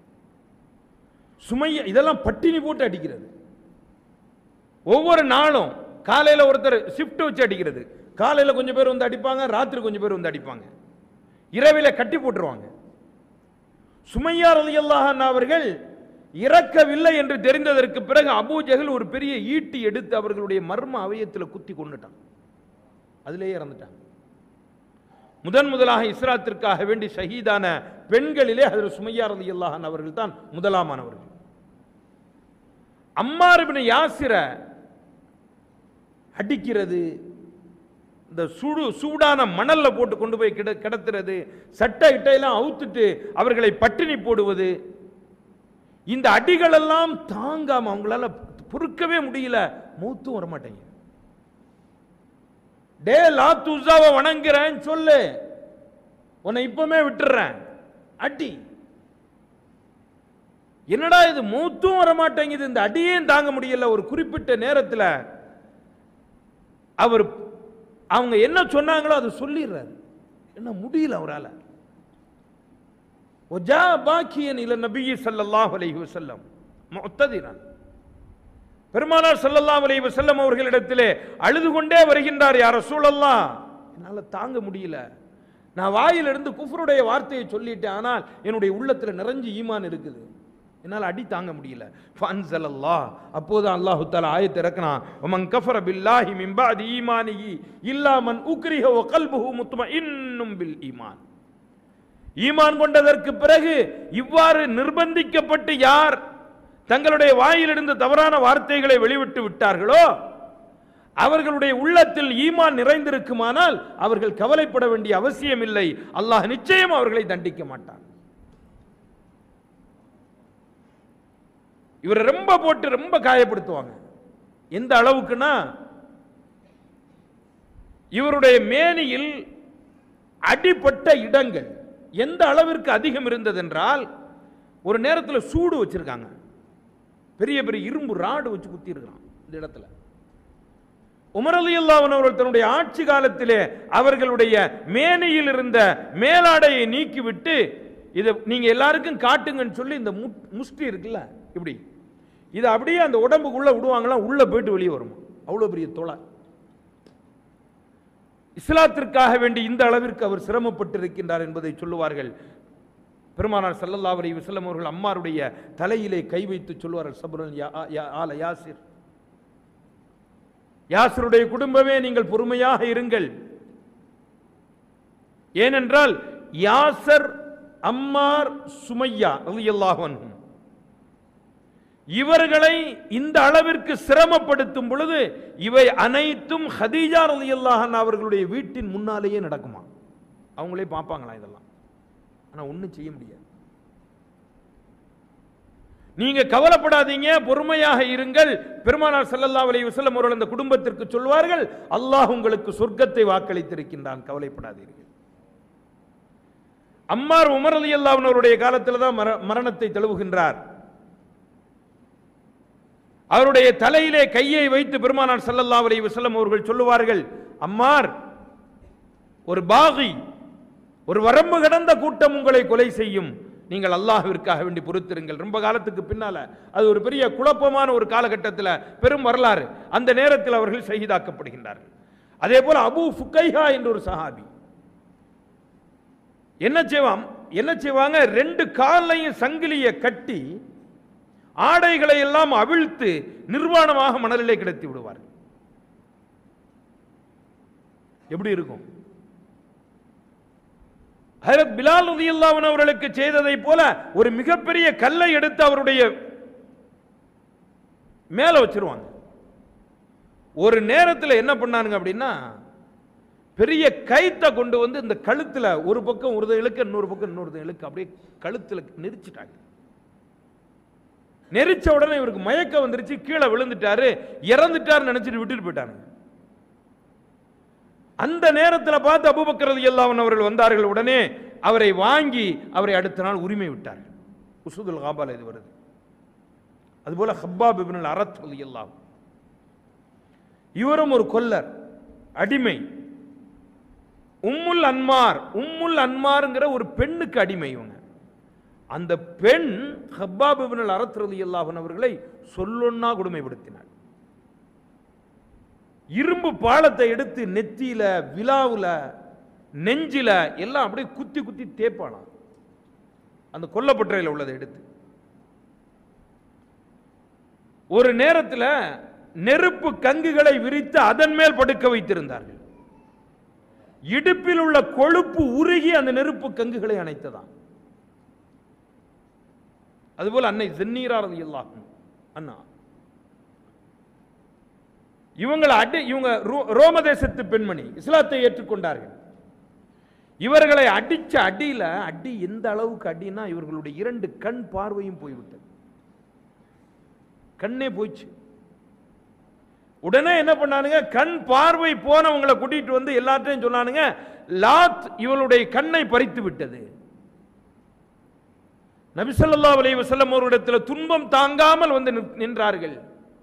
Speaker 2: சுமையா இதெல்லாம் பட்டினி போட்டு அடிக்கிறது. ஒவ்வொரு நாளும் காலையில் ஒருத்தர் ஷிஃப்ட் வச்சு அடிக்கிறது. காலையில் கொஞ்சம் பேர் வந்து அடிப்பாங்க, ராத்திரி கொஞ்சம் பேர் வந்து அடிப்பாங்க, இரவில கட்டி போட்டுருவாங்க. சுமையா ரலியல்லாஹு அன்ஹா அவர்கள் இறக்கவில்லை என்று தெரிந்ததற்கு பிறகு அபூ ஜஹல் ஒரு பெரிய ஈட்டி எடுத்து அவர்களுடைய மர்ம அவயத்தில் குத்தி கொண்டுட்டான். அதிலேயே இறந்துட்டாங்க. முதன் முதலாக இஸ்லாத்திற்காக வேண்டி ஷஹீதான பெண்களிலே ஹஜ்ரத் சுமையா ரலியல்லாஹு அன்ஹா அவர்கள் தான் முதலாமானவர்கள். அம்மார் இப்னு யாசிர அடிக்கிறது, இந்த சுடு சூடான மணல்ல போட்டு கொண்டு போய் கிட கிடத்துறது, சட்டை இட்டையெல்லாம் அவுத்துட்டு அவர்களை பட்டினி போடுவது, இந்த அடிகள் எல்லாம் தாங்காம அவங்களால பொறுக்கவே முடியல. மூத்தும் வரமாட்டேங்க. டே லாத் உஸாவை வணங்குறேன்னு சொல்லு, உன்னை இப்பமே விட்டுறேன். அடி என்னடா இது, மூத்தும் வரமாட்டேங்குது, இந்த அடியேன் தாங்க முடியல. ஒரு குறிப்பிட்ட நேரத்தில் அவர் அவங்க என்ன சொன்னாங்களோ அதை சொல்லிடுறாரு. என்ன முடியல அவரால். வஜா பாக்கியன் இல நபி ஸல்லல்லாஹு அலைஹி வஸல்லம் முஅத்ததிரன், பெருமானார் ஸல்லல்லாஹு அலைஹி வஸல்லம் அவர்களிடத்திலே அழுது கொண்டே வருகின்றார். யா ரசூலல்லாஹ், என்னால் தாங்க முடியல, நான் வாயிலிருந்து குஃப்ருடைய வார்த்தையை சொல்லிட்டேன், ஆனால் என்னுடைய உள்ளத்தில் நிறைஞ்சு ஈமான் இருக்குது, என்னால் அடி தாங்க முடியல. ஃபஅன்ஸலல்லாஹ், அப்போது அல்லாஹ் தஆலா ஆயத்தை இறக்கினான், வமன் கஃபர பில்லாஹி மின் பஅதி ஈமானிஹி இல்லா மன் உக்ரிஹ வ கல்புஹு முத்மஇன்னும் பில் ஈமான். ஈமான் கொண்டதற்கு பிறகு இவ்வாறு நிர்பந்திக்கப்பட்டு யார் தங்களுடைய வாயிலிருந்து தவறான வார்த்தைகளை வெளிவிட்டு விட்டார்களோ அவர்களுடைய உள்ளத்தில் ஈமான் நிறைந்திருக்குமானால் அவர்கள் கவலைப்பட வேண்டிய அவசியம் இல்லை. அல்லாஹ் நிச்சயம் அவர்களை தண்டிக்க மாட்டான். இவரை ரொம்ப போட்டு ரொம்ப காயப்படுத்துவாங்க. எந்த அளவுக்குன்னா, இவருடைய மேனியில் அடிப்பட்ட இடங்கள் எந்த அளவிற்கு அதிகம் இருந்தது என்றால், ஒரு நேரத்தில் சூடு வச்சிருக்காங்க, பெரிய பெரிய இரும்பு ராடு வச்சு குத்தி இருக்கிறான் இந்த இடத்துல. உமர் ரலியல்லாஹு அன்ஹு அவர்கள் தன்னுடைய ஆட்சி காலத்திலே அவர்களுடைய மேனியில் இருந்த மேலாடையை நீக்கிவிட்டு, இதை நீங்க எல்லாருக்கும் காட்டுங்கன்னு சொல்லி இந்த முஷ்டி இருக்குல்ல இப்படி, இது அப்படியே அந்த உடம்புக்குள்ள விடுவாங்களாம், உள்ள போயிட்டு வெளியே வருமா, அவ்வளவு பெரிய தொலை. இஸ்லாத்திற்காக வேண்டி இந்த அளவிற்கு அவர் சிரமப்பட்டிருக்கின்றார் என்பதை சொல்லுவார்கள். பெருமானார் ஸல்லல்லாஹு அலைஹி வஸல்லம் அவர்கள் அம்மாருடைய தலையிலே கை வைத்து சொல்லுவார்கள், சப்ரன் யா ஆல யாசிர், யாசிருடைய குடும்பமே நீங்கள் பொறுமையாக இருங்கள். ஏனென்றால் யாசர், அம்மார், சுமையா ரலியல்லாஹு அன்ஹும் இவர்களை இந்த அளவிற்கு சிரமப்படுத்தும் பொழுது இவை அனைத்தும் ஹதீஜா ரலியல்லாஹு அன்ஹா அவர்களுடைய வீட்டின் முன்னாலேயே நடக்குமா, அவங்களே பார்ப்பாங்களா இதெல்லாம். ஆனா ஒண்ணும் செய்ய முடியாது. நீங்க கவலைப்படாதீங்க, பொறுமையாக இருங்கள். பெருமானார் ஸல்லல்லாஹு அலைஹி வஸல்லம் அவர்கள் அந்த குடும்பத்திற்கு சொல்வார்கள், அல்லாஹ் உங்களுக்கு சொர்க்கத்தை வாக்களித்திருக்கின்றான், கவலைப்படாதீர்கள். அம்மார் உமர் ரலியல்லாஹு அன்ஹு அவருடைய காலத்தில் தான் மரணத்தை தழுவுகின்றார். அவருடைய தலையிலே கையை வைத்து பெருமானார் ஸல்லல்லாஹு அலைஹி வஸல்லம் அவர்கள் சொல்லுவார்கள், அம்மார், ஒரு பாகி, ஒரு வரம்பு கடந்த கூட்டம் உங்களை கொலை செய்யும், நீங்கள் அல்லாஹ்விற்காக வேண்டி பொறுத்திருங்கள். ரொம்ப காலத்துக்கு பின்னால அது ஒரு பெரிய குழப்பமான ஒரு காலகட்டத்தில் பெரும் வரலாறு. அந்த நேரத்தில் அவர்கள் ஷஹீதாக்கப்படுகின்றார்கள். அதே போல அபூ ஃபுகைஹா என்ற ஒரு சஹாபி என்ன செய்வான் என்ன செய்வாங்க ரெண்டு காலையும் சங்கிலியை கட்டி ஆடைகளை எல்லாம் அவிழ்த்து நிர்வாணமாக மணலிலே கிடத்தி விடுவார்கள். எப்படி இருக்கும்? ஹஜ்ரத் பிலால் ரலியல்லாஹு அன்ஹு அவர்களுக்கு செய்ததை போல ஒரு மிகப்பெரிய கல்லை எடுத்து அவருடைய மேல வச்சிருவாங்க. ஒரு நேரத்தில் என்ன பண்ணானுங்க அப்படின்னா, பெரிய கைத்தை கொண்டு வந்து இந்த கழுத்துல ஒரு பக்கம் ஒரு இழுக்க இன்னொரு பக்கம் இன்னொரு இழுக்க அப்படியே கழுத்துல நெரிச்சிட்டாங்க. நெரிச்ச உடனே இவருக்கு மயக்கம் வந்துருச்சு, கீழே விழுந்துட்டாரு, இறந்துட்டாரு நினைச்சிட்டு விட்டுட்டு போயிட்டாங்க. அந்த நேரத்தில் பார்த்து அபூபக்கர் ரலியல்லாஹு அன்ஹு அவர்கள் வந்தார்கள். உடனே அவரை வாங்கி அவரை அடுத்த நாள் உரிமை விட்டார்கள். உஸூதுல் காபால இது வருது. அதுபோல ஹப்பாப் இப்னுல் அரத் ரலியல்லாஹு, இவரும் ஒரு கொல்லர், அடிமை. உம்முல் அன்மார், உம்முல் அன்மார்ங்கிற ஒரு பெண்ணுக்கு அடிமை இவங்க. அந்த பெண் ஹப்பாப் இப்னுல் அரத் ரலியல்லாஹு அன்ஹு அவர்களை சொல்லொன்னா கொடுமைப்படுத்தினார். இரும்பு பாலத்தை எடுத்து நெத்தியில, விலாவுல, நெஞ்சில எல்லாம் அப்படியே குத்தி குத்தி தேப்பானாம். அந்த கொல்லப்பட்டறையில் உள்ளதை எடுத்து ஒரு நேரத்தில் நெருப்பு கங்குகளை விரித்து அதன் மேல் படுக்க வைத்திருந்தார்கள். இடுப்பில் உள்ள கொழுப்பு உருகி அந்த நெருப்பு கங்குகளை அணைத்ததாம். அதுபோல அன்னை ஜன்னீரா ரலியல்லாஹு அன்ஹா, இவங்களை அடி இவங்க ரோம தேசத்து பெண்மணி, இஸ்லாத்தை ஏற்றுக்கொண்டார்கள். இவர்களை அடிச்ச அடியில அடி எந்த அளவுக்கு அடினா இவர்களுடைய இரண்டு கண் பார்வையும் போய்விட்டது, கண்ணே போயிடுச்சு. உடனே என்ன பண்ணானுங்க, கண் பார்வை போனவங்களை கூட்டிட்டு வந்து எல்லாத்தையும் சொன்னானுங்க, லாத் இவளுடைய கண்ணை பறித்து விட்டது. நபி ஸல்லல்லாஹு அலைஹி வஸல்லம் அவர்களிடத்தில் துன்பம் தாங்காமல் வந்து நின்றார்கள்.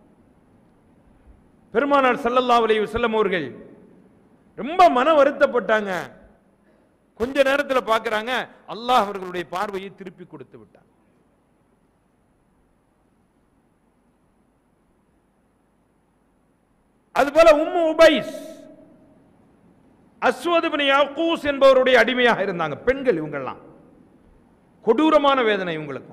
Speaker 2: பெருமானார் ஸல்லல்லாஹு அலைஹி வஸல்லம் அவர்கள் ரொம்ப மன வருத்தப்பட்டாங்க. கொஞ்ச நேரத்தில் பார்க்கறாங்க, அல்லாஹ் அவர்களுடைய பார்வையை திருப்பி கொடுத்து விட்டார். அதுபோல உம்மு உபைஸ், அஸ்வத் இப்னு யாக்கூஸ் என்பவருடைய அடிமையாக இருந்தாங்க. பெண்கள் இவங்கெல்லாம், கொடூரமான வேதனை இவங்களுக்கும்.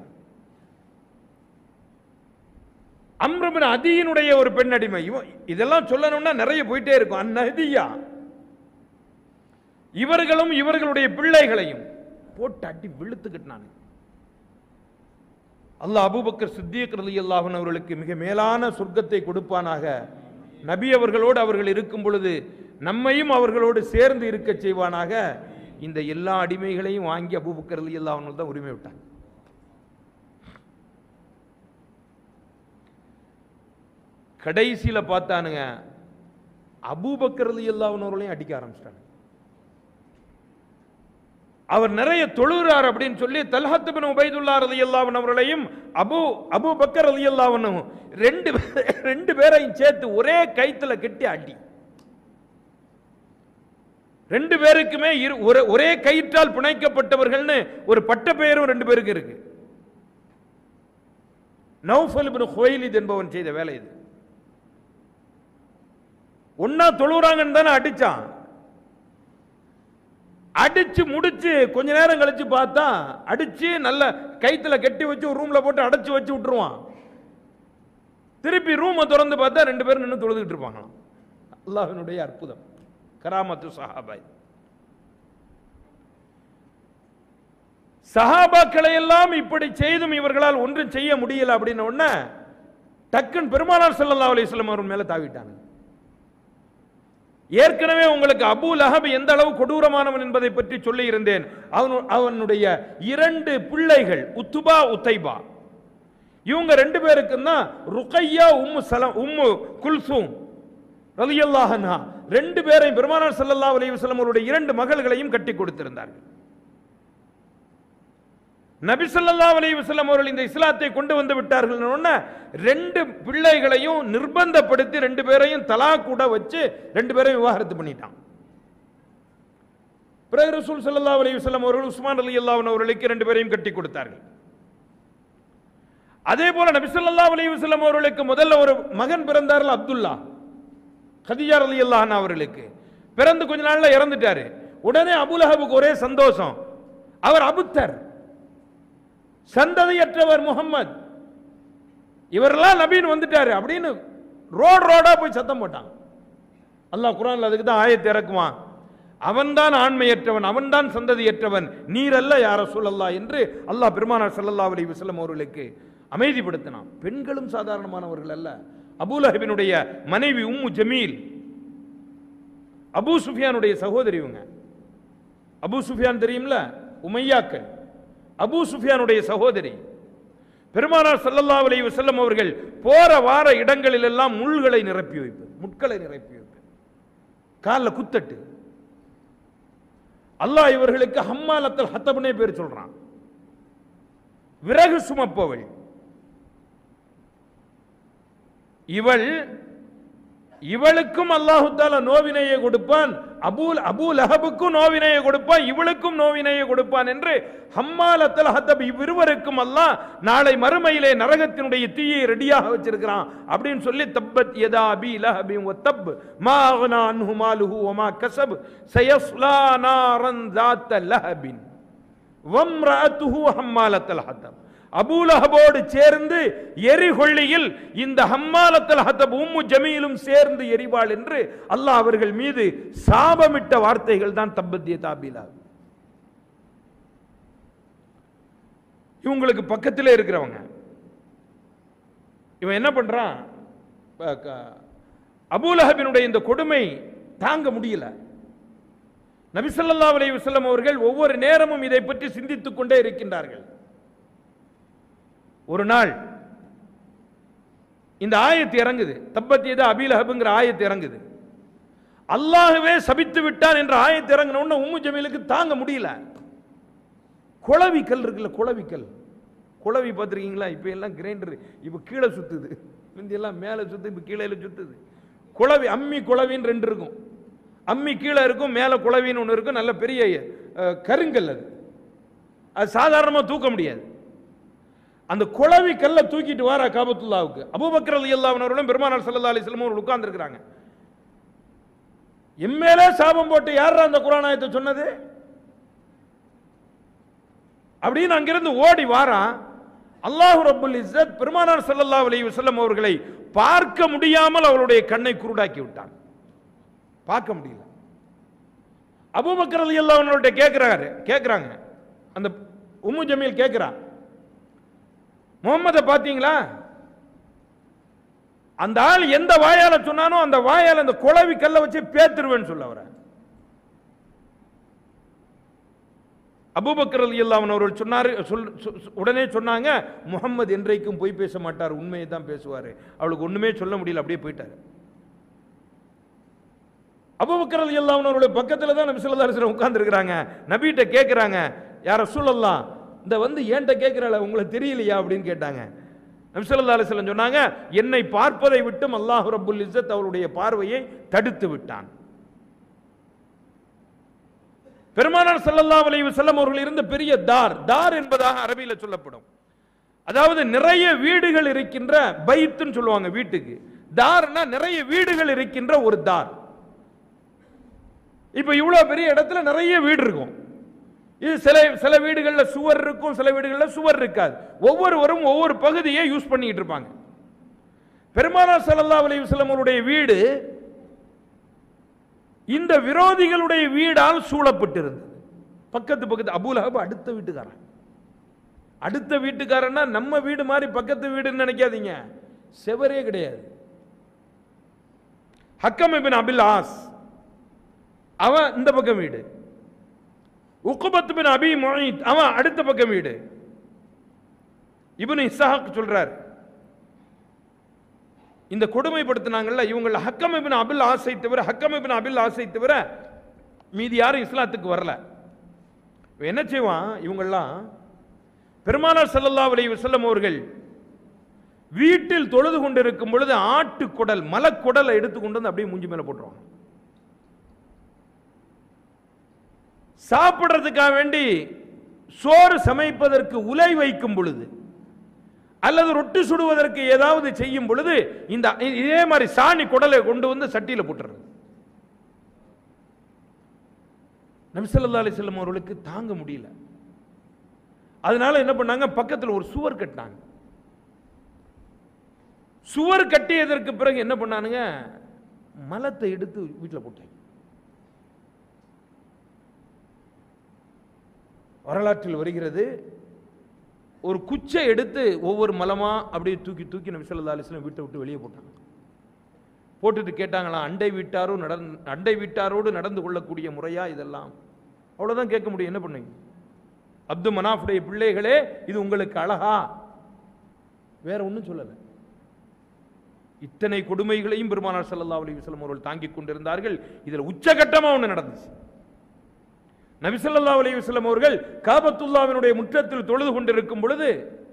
Speaker 2: அம்ர் இப்னு அதியினுடைய ஒரு பெண் அடிமை. இதெல்லாம் சொல்லணும்னா நிறைய போயிட்டே இருக்கும். அந்நதியா, இவர்களும் இவர்களுடைய பிள்ளைகளையும் போட்டு அடி விழுத்துக்கிட்டாங்க. அல்லாஹ் அபூபக்கர் சித்திக் ரலியல்லாஹு அன்ஹு அவர்களுக்கு மிக மேலான சொர்க்கத்தை கொடுப்பானாக. நபி அவர்களோடு அவர்கள் இருக்கும் பொழுது நம்மையும் அவர்களோடு சேர்ந்து இருக்க செய்வானாக. இந்த எல்லா அடிமைகளையும் வாங்கி அபூபக்கர் ரலியல்லாஹு அன்ஹு தான் உரிமை விட்டாங்க. கடைசியில பார்த்தானுங்க, அபூபக்கர் ரலியல்லாஹு அன்ஹு அவர்களையும் அடிக்க ஆரம்பிச்சிட்டாங்க. அவர் நிறைய தொழுகிறார் அப்படின்னு சொல்லி தல்ஹத் இப்னு உபைதுல்லாஹ் ரலியல்லாஹு அன்ஹு அவர்களையும் அபூ அபூபக்கர் ரலியல்லாஹு அன்ஹு ரெண்டு ரெண்டு பேரையும் சேர்த்து ஒரே கைத்துல கட்டி அடி. ரெண்டு பேருக்குமே ஒரே கயிற்றால் பிணைக்கப்பட்டவர்கள்னு ஒரு பட்ட பெயரும் ரெண்டு பேருக்கு இருக்கு. நௌஃபல் இப்னு குவைலித் என்பவன் செய்த வேலை இது. ஒன்னா தொழுறாங்கன்னு தானே அடிச்சான். அடிச்சு முடிச்சு கொஞ்ச நேரம் கழிச்சு பார்த்தா அடிச்சு நல்ல கைத்துல கட்டி வச்சு ஒரு ரூம்ல போட்டு அடைச்சு வச்சு விட்டுருவான். திருப்பி ரூமை திறந்து பார்த்தா ரெண்டு பேரும் நின்று தொழுதுகிட்டு இருப்பாங்க. அல்லாஹ்வினுடைய அற்புதம், கராமத்து சஹாபா. சஹாபாக்களை எல்லாம் இப்படி செய்தும் இவர்களால் ஒன்றும் செய்ய முடியல அப்படின்னு உடனே டக்குன்னு பெருமானார் ஸல்லல்லாஹு அலைஹி வஸல்லம் அவர்கள் மேல தாவிட்டாங்க. ஏற்கனவே உங்களுக்கு அபூ லஹப் எந்த அளவு கொடூரமானவன் என்பதை பற்றி சொல்லி இருந்தேன். அவனுடைய இரண்டு பிள்ளைகள் உத்துபா உத்தைபா, இவங்க ரெண்டு பேருக்கும் தான் ருக்கையா உம்மு சலம் உம்மு குல்சூம் ரலியல்லாஹு அன்ஹா ரெண்டு பேரையும் பெருமானார் ஸல்லல்லாஹு அலைஹி வஸல்லம் அவருடைய இரண்டு மகள்களையும் கட்டி கொடுத்திருந்தார்கள். நபி ஸல்லல்லாஹு அலைஹி வஸல்லம் அவர்கள் இந்த இஸ்லாத்தை கொண்டு வந்து விட்டார்கள். ரெண்டு பிள்ளைகளையும் நிர்பந்தப்படுத்தி ரெண்டு பேரையும் தலாக் கூட வச்சு ரெண்டு பேரையும் விவாகரத்து பண்ணிட்டான். பிறகு ரசூல் ஸல்லல்லாஹு அலைஹி வஸல்லம் அவர்கள் உஸ்மான் ரலியல்லாஹு அன்ஹு அவர்களுக்கு ரெண்டு பேரையும் கட்டி கொடுத்தார்கள். அதே போல நபி ஸல்லல்லாஹு அலைஹி வஸல்லம் அவர்களுக்கு முதல்ல ஒரு மகன் பிறந்தார்கள், அப்துல்லா. கதீஜா ரலியல்லாஹு அன்ஹா அவர்களுக்கு பிறந்து கொஞ்ச நாள்ல இறந்துட்டாரு. உடனே அபூ லஹபுக்கு ஒரே சந்தோஷம், அவர் அபுத்தர், சந்ததியற்றவர் முகம்மது, இவரெல்லாம் நபின்னு வந்துட்டாரு அப்படின்னு ரோடு ரோடா போய் சத்தம் போட்டான். அல்லாஹ் குர்ஆன்ல அதுக்கு தான் ஆயத்தை இறக்குவான், அவன்தான் ஆண்மையற்றவன், அவன்தான் சந்ததியற்றவன், நீரல்ல யா ரசூலல்லாஹ் என்று அல்லாஹ் பெருமானார் ஸல்லல்லாஹு அலைஹி வஸல்லம் அவர்களுக்கு அமைதிப்படுத்தினான். பெண்களும் சாதாரணமானவர்கள் அல்ல. அபூ லஹபினுடைய மனைவி உம்மு ஜமீல், அபூ சுஃபியானுடைய சகோதரி. இவங்க அபூ சுஃபியான் தெரியும்ல, உமையாக்கள், அபூ சுஃபியானுடைய சகோதரி. பெருமானார் ஸல்லல்லாஹு அலைஹி வஸல்லம் அவர்கள் போற வார இடங்களில் எல்லாம் முள்களை நிரப்பி வைப்பது, முட்களை நிரப்பி வைப்பது, காலில் குத்தட்டு. அல்லாஹ் இவர்களுக்கு ஹம்மாலத்துல் ஹத்தப்னே பேர் சொல்றான், விறகு சுமப்பவள். இவள் இவளுக்கும் அல்லாஹு தஆலா நோவினையை கொடுப்பான், அபூ அபூ லஹபுக்கும் நோவினையை கொடுப்பான், இவளுக்கும் நோவினையை கொடுப்பான் என்று ஹம்மாலத்துல் ஹத்தப் இவ்விருவருக்கும் அல்லாஹ் நாளை மறுமையிலே நரகத்தினுடைய தீயை ரெடியாக வச்சிருக்கிறான் அப்படின்னு சொல்லி தப்பத் யதா அபீ லஹபின் வதப் மா அக்னா அன்ஹு மாலுஹு வமா கஸப் சயஸ்லா நாரன் ذات லஹபின் வம்ரஅத்துஹு ஹம்மாலத்துல் ஹத்தப். அபூ லஹபோடு சேர்ந்து எரிகொள்ளியில் இந்த ஹம்மாலத்துல் ஹத்தப் உம்மு ஜமீலும் சேர்ந்து எரிவாள் என்று அல்லாஹ் அவர்கள் மீது சாபமிட்ட வார்த்தைகள் தான் தப்பத் யதா அபீ லஹப். இவங்களுக்கு பக்கத்திலே இருக்கிறவங்க. இவன் என்ன பண்றான், அபூ லஹபினுடைய இந்த கொடுமை தாங்க முடியல. நபி ஸல்லல்லாஹு அலைஹி வஸல்லம் அவர்கள் ஒவ்வொரு நேரமும் இதை பற்றி சிந்தித்துக் கொண்டே இருக்கின்றார்கள். ஒரு நாள் இந்த ஆயத்து இறங்குது, தப்பத் யதா அபீ லஹப்ங்கிற ஆயத்து இறங்குது. அல்லாஹ்வே சபித்து விட்டான் என்ற ஆயத்து இறங்கின உடனே உம்மு ஜமீலுக்கு தாங்க முடியல. குளவிக்கல் இருக்குல்ல, குளவிக்கல், குளவி பார்த்துருக்கீங்களா? இப்போ எல்லாம் கிரைண்டர், இப்போ கீழே சுத்துது, முந்தி எல்லாம் மேலே சுத்து, இப்போ கீழே சுத்துது. குளவி, அம்மி குளவின்னு ரெண்டு இருக்கும். அம்மி கீழே இருக்கும், மேலே குளவின்னு ஒன்று இருக்கும், நல்ல பெரிய கருங்கல். அது அது சாதாரணமாக தூக்க முடியாது. அந்த குளவி கல்லை தூக்கிட்டு வாரா காபத்துல்லாவுக்கு. அபூபக்கர் ரலியல்லாஹு அன்ஹு அவர்களும் பெருமானார் ஸல்லல்லாஹு அலைஹி வஸல்லம் அவர்கள் உட்கார்ந்து இருக்கிறாங்க. எம்மேலே சாபம் போட்டு யாரா அந்த குர்ஆன் ஆயத்தை சொன்னது அப்படின்னு அங்கிருந்து ஓடி வாரான். அல்லாஹ் ரப்புல் இஸ்ஸத் பெருமானார் ஸல்லல்லாஹு அலைஹி வஸல்லம் அவர்களை பார்க்க முடியாமல் அவருடைய கண்ணை குருடாக்கி விட்டான், பார்க்க முடியல. அபூபக்கர் ரலியல்லாஹு அன்ஹு அவர்கிட்ட கேட்கிறாரு கேட்கிறாங்க அந்த உம்மு ஜமீல் கேட்கிறா, முகம்மதை பார்த்தீங்களா? அந்த ஆள் எந்த வாயால சொன்னானோ அந்த வாயால அந்த குளவி கல்லை வச்சு பேத்துருவேன்னு சொல்ல வர. அபூபக்கர் ரலியல்லாஹு அன்ஹு அவர்கள் சொன்னாரு, உடனே சொன்னாங்க, முகம்மது என்றைக்கும் பொய் பேச மாட்டார், உண்மையை தான் பேசுவாரு. அவளுக்கு ஒண்ணுமே சொல்ல முடியல, அப்படியே போயிட்டாரு. அபூபக்கர் ரலியல்லாஹு அன்ஹு அவருடைய பக்கத்துல தான் நபி ஸல்லல்லாஹு அலைஹி வஸல்லம் உட்கார்ந்து இருக்கிறாங்க. நபிகிட்ட கேட்கிறாங்க, யா ரசூலல்லாஹ், இந்த வந்து ஏன்ட்ட கேட்கிறாள, உங்களுக்கு தெரியலையா அப்படின்னு கேட்டாங்க. நபி ஸல்லல்லாஹு அலைஹி வஸல்லம் சொன்னாங்க, என்னை பார்ப்பதை விட்டும் அல்லாஹ் ரப்புல் இஸ்ஸத் அவருடைய பார்வையை தடுத்து விட்டான். பெருமானார் ஸல்லல்லாஹு அலைஹி வஸல்லம் அவர்கள் இருந்த பெரிய தார், தார் என்பதாக அரபியில சொல்லப்படும், அதாவது நிறைய வீடுகள் இருக்கின்ற பைத்துன்னு சொல்லுவாங்க வீட்டுக்கு. தார்னா நிறைய வீடுகள் இருக்கின்ற ஒரு தார். இப்ப இவ்வளவு பெரிய இடத்துல நிறைய வீடு இருக்கும். இது சில சில வீடுகளில் சுவர் இருக்கும், சில வீடுகளில் சுவர் இருக்காது. ஒவ்வொருவரும் ஒவ்வொரு பகுதியை யூஸ் பண்ணிட்டு இருப்பாங்க. பெருமானார் ஸல்லல்லாஹு அலைஹி வஸல்லம் அவருடைய வீடு இந்த விரோதிகளுடைய வீடால் சூழப்பட்டிருந்தது. பக்கத்து பக்கத்து. அபூ லஹப் அடுத்த வீட்டுக்காரன். அடுத்த வீட்டுக்காரன்னா நம்ம வீடு மாதிரி பக்கத்து வீடுன்னு நினைக்காதீங்க, செவரே கிடையாது. ஹக்கம் இப்னு அபில் ஆஸ் அவன் இந்த பக்கம் வீடு. உக்பத் பின் அபி முய்த் அவன் அடுத்த பக்கம் வீடு. இப்னு இஸ்ஹாக் சொல்றார், இந்த கொடுமைப்படுத்தினாங்கல்ல இவங்கள ஹக்கம் இப்னு அபில் ஆஸை தவிர ஹக்கம் இப்னு அபில் ஆஸை தவிர மீதி யாரும் இஸ்லாத்துக்கு வரல. என்ன செய்வான், இவங்கெல்லாம் பெருமானார் ஸல்லல்லாஹு அலைஹி வஸல்லம் அவர்கள் வீட்டில் தொழுது கொண்டிருக்கும் பொழுது ஆட்டு குடல் மலக்குடலை எடுத்து கொண்டு வந்து அப்படியே மூஞ்சி மேல போட்டுருவாங்க. சாப்பிடுறதுக்காக வேண்டி சோறு சமைப்பதற்கு உலை வைக்கும் பொழுது அல்லது ரொட்டி சுடுவதற்கு ஏதாவது செய்யும் பொழுது இந்த இதே மாதிரி சாணி குடலை கொண்டு வந்து சட்டியில போட்டுறது. நபி ஸல்லல்லாஹு அலைஹி வஸல்லம் அவர்களுக்கு தாங்க முடியல. அதனால என்ன பண்ணாங்க, பக்கத்தில் ஒரு சுவர் கட்டினாங்க. சுவர் கட்டியதற்கு பிறகு என்ன பண்ணானுங்க, மலத்தை எடுத்து வீட்டில் போட்டாங்க. வரலாற்றில் வருகிறது, ஒரு குச்சை எடுத்து ஒவ்வொரு மலமா அப்படியே தூக்கி தூக்கி நபி ஸல்லல்லாஹு அலைஹி வஸல்லம் வீட்டை விட்டு வெளியே போட்டாங்க. போட்டுட்டு கேட்டாங்களா, அண்டை வீட்டாரோடு நடந்து அண்டை வீட்டாரோடு நடந்து கொள்ளக்கூடிய முறையா இதெல்லாம்? அவ்வளவுதான் கேட்க முடியும். என்ன பண்ணுங்க, அப்து மனாஃபுடைய பிள்ளைகளே இது உங்களுக்கு அழகா? வேற ஒன்றும் சொல்லலை. இத்தனை கொடுமைகளையும் பெருமானார் ஸல்லல்லாஹு அலைஹி வஸல்லம் அவர்கள் தாங்கிக் கொண்டிருந்தார்கள். இதில் உச்சகட்டமா ஒன்று நடந்துச்சு. நபி ஸல்லல்லாஹு அலைஹி வஸல்லம் அவர்கள் காபத்துல்லாஹ்வினுடைய முற்றத்தில் தொழுது கொண்டிருக்கும் பொழுது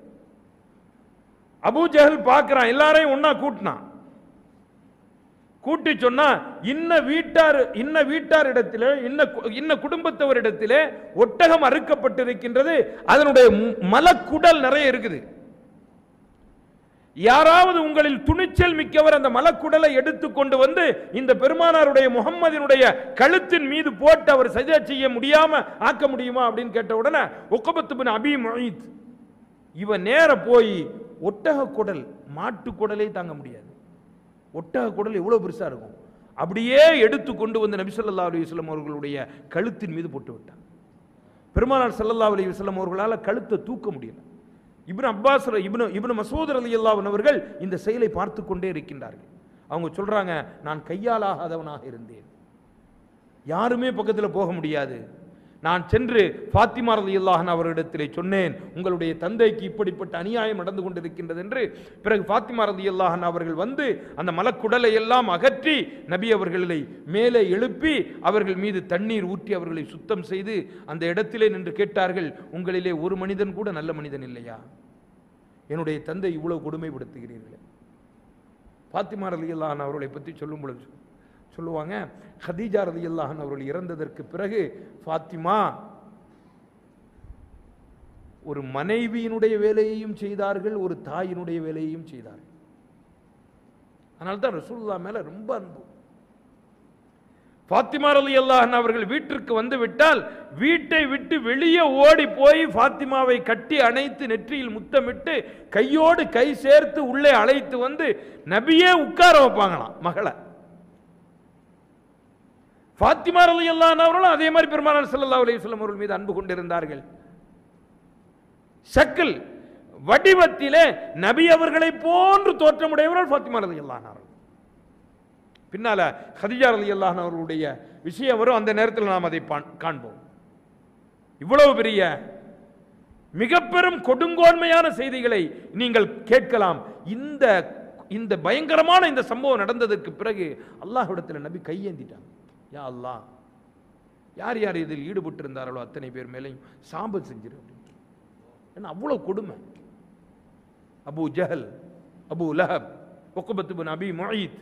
Speaker 2: அபூ ஜஹல் பார்க்கிறான், எல்லாரையும் ஒன்னா கூட்டினான். கூட்டி சொன்னா, இன்ன வீட்டார் இன்ன வீட்டார் இடத்திலே இன்ன இன்ன குடும்பத்தவர் இடத்திலே ஒட்டகம் அறுக்கப்பட்டிருக்கின்றது, அதனுடைய மலக்குடல் நிறைய இருக்குது. யாராவது உங்களில் துணிச்சல் மிக்கவர் அந்த மலக்குடலை எடுத்துக்கொண்டு வந்து இந்த பெருமானாருடைய முஹம்மதினுடைய கழுத்தின் மீது போட்டு அவர் சஜா செய்ய முடியாம ஆக்க முடியுமா அப்படின்னு கேட்ட உடனே உக்பத் பின் அபி முய்த் இவன் நேர போய் ஒட்டக குடல், மாட்டு குடலை தாங்க முடியாது, ஒட்டக குடல் எவ்வளவு பெருசா இருக்கும், அப்படியே எடுத்து கொண்டு வந்து நபி ஸல்லல்லாஹு அலைஹி வஸல்லம் அவர்களுடைய கழுத்தின் மீது போட்டு விட்டான். பெருமானார் ஸல்லல்லாஹு அலைஹி வஸல்லம் அவர்களால் கழுத்தை தூக்க முடியல. இப்னு அப்பாஸ் இப்னு இப்னு மஸ்ஊத் ரலியல்லாஹு அன்ஹு அவர்கள் இந்த செயலை பார்த்து கொண்டே இருக்கின்றார்கள். அவங்க சொல்றாங்க, நான் கையாலாகாதவனாக இருந்தேன், யாருமே பக்கத்தில் போக முடியாது. நான் சென்று ஃபாத்திமா ரலியல்லாஹு அன்ஹா அவர்களிடத்திலே சொன்னேன், உங்களுடைய தந்தைக்கு இப்படிப்பட்ட அநியாயம் நடந்து கொண்டிருக்கின்றது என்று. பிறகு ஃபாத்திமா ரலியல்லாஹு அன்ஹா அவர்கள் வந்து அந்த மலக்குடலை எல்லாம் அகற்றி நபி அவர்களை மேலே எழுப்பி அவர்கள் மீது தண்ணீர் ஊற்றி அவர்களை சுத்தம் செய்து அந்த இடத்திலே நின்று கேட்டார்கள், உங்களிலே ஒரு மனிதன் கூட நல்ல மனிதன் இல்லையா? என்னுடைய தந்தை இவ்வளவு கொடுமைப்படுத்துகிறீர்களே. ஃபாத்திமா ரலியல்லாஹு அன்ஹா அவர்களை பற்றி சொல்லும் பொழுது சொல்லுவாங்க, ஹதீஜா ரலியல்லாஹு அன்ஹா அவர்கள் இறந்ததற்கு பிறகு ஃபாத்திமா ஒரு மனைவியினுடைய வேலையையும் செய்தார்கள், ஒரு தாயினுடைய வேலையையும் செய்தார்கள். அதனால தான் ரசூலுல்லாஹ் மேல ரொம்ப அன்பு. ஃபாத்திமா ரலியல்லாஹு அன்ஹா அவர்கள் வீட்டிற்கு வந்து விட்டால் வீட்டை விட்டு வெளியே ஓடி போய் ஃபாத்திமாவை கட்டி அணைத்து நெற்றியில் முத்தமிட்டு கையோடு கை சேர்த்து உள்ளே அழைத்து வந்து நபியே உட்கார வைப்பாங்களாம் மகளை. ஃபாத்திமா ரலியல்லாஹு அன்ஹா அவர்களும் அதே மாதிரி பெருமானார் ஸல்லல்லாஹு அலைஹி வஸல்லம் அவர்கள் மீது அன்பு கொண்டிருந்தார்கள். ஷக்கில் வடிவத்திலே நபி அவர்களை போன்று தோற்றமுடையவர்கள் ஃபாத்திமா ரலியல்லாஹு அன்ஹா. பின்னால ஹதீஜா ரலியல்லாஹு அன்ஹா அவர்களுடைய விஷயம் வரும், அந்த நேரத்தில் நாம் அதை காண்போம். இவ்வளவு பெரிய மிக பெரும் கொடுங்கோன்மையான செய்திகளை நீங்கள் கேட்கலாம். இந்த இந்த பயங்கரமான இந்த சம்பவம் நடந்ததற்கு பிறகு அல்லாஹ்விடத்தில் நபி கையேந்திட்டாங்க, யா அல்லாஹ், யார் யார் இதில் ஈடுபட்டு இருந்தார்களோ அத்தனை பேர் மேலையும் சாம்பல் செஞ்சிரு. ஏன்னா அவ்வளவு கொடுமை. Abu Jahl, Abu Lahab, Uqbah bin Abi Muait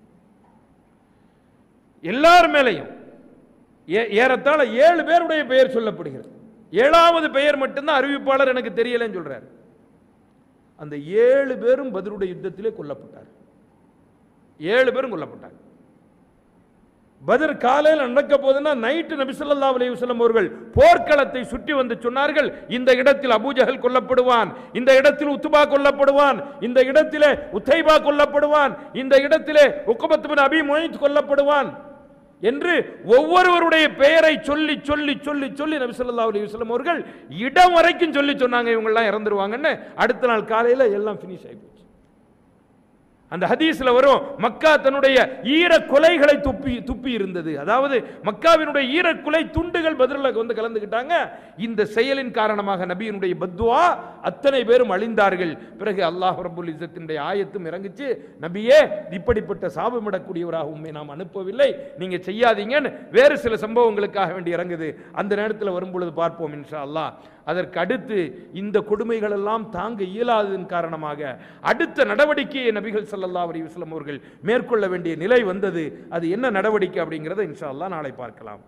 Speaker 2: எல்லார் மேலையும் ஏறத்தாழ ஏழு பேருடைய பெயர் சொல்லப்படுகிறது. ஏழாவது பெயர் மட்டும்தான் அறிவிப்பாளர் எனக்கு தெரியலன்னு சொல்றார். அந்த ஏழு பேரும் பத்ருடைய யுத்தத்திலே கொல்லப்பட்டார். ஏழு பேரும் கொல்லப்பட்டார். பத்ர் காலையில் நடக்க போதுன்னா நைட்டு நபி ஸல்லல்லாஹு அலைஹி வஸல்லம் அவர்கள் போர்க்களத்தை சுற்றி வந்து சொன்னார்கள், இந்த இடத்தில் அபூ ஜஹல் கொல்லப்படுவான், இந்த இடத்தில் உத்பா கொல்லப்படுவான், இந்த இடத்திலே உத்தைபா கொல்லப்படுவான், இந்த இடத்திலே உக்பத் பின் அபி முய்த் கொல்லப்படுவான் என்று ஒவ்வொருவருடைய பெயரை சொல்லி சொல்லி சொல்லி சொல்லி நபி ஸல்லல்லாஹு அலைஹி வஸல்லம் அவர்கள் இடம் வரைக்கும் சொல்லி சொன்னாங்க, இவங்க எல்லாம் இறந்துருவாங்கன்னு. அடுத்த நாள் காலையில் எல்லாம் ஃபினிஷ் ஆகி போச்சு. அந்த ஹதீஸ்ல வரும், மக்கா தன்னுடைய ஈர கொலைகளை துப்பி துப்பி இருந்தது. அதாவது மக்காவினுடைய ஈர கொலை துண்டுகள் பதில வந்து கலந்துக்கிட்டாங்க. இந்த செயலின் காரணமாக நபியினுடைய பத்வா அத்தனை பேரும் அழிந்தார்கள். பிறகு அல்லாஹ் ரப்பல் இஸ்ஸத்தினுடைய ஆயத்தும் இறங்குச்சு, நபியே இப்படிப்பட்ட சாபமிடக்கூடியவராக உண்மை நாம் அனுப்பவில்லை, நீங்க செய்யாதீங்கன்னு வேறு சில சம்பவங்களுக்காக வேண்டி இறங்குது. அந்த நேரத்தில் வரும்பொழுது பார்ப்போம் இன்ஷா அல்லாஹ். அதற்கு அடுத்து இந்த கொடுமைகள் எல்லாம் தாங்க இயலாததன் காரணமாக அடுத்த நடவடிக்கையை நபிகள் ஸல்லல்லாஹு அலைஹி வஸல்லம் அவர்கள் மேற்கொள்ள வேண்டிய நிலை வந்தது. அது என்ன நடவடிக்கை அப்படிங்கிறத இன்ஷா அல்லாஹ் நாளை பார்க்கலாம்.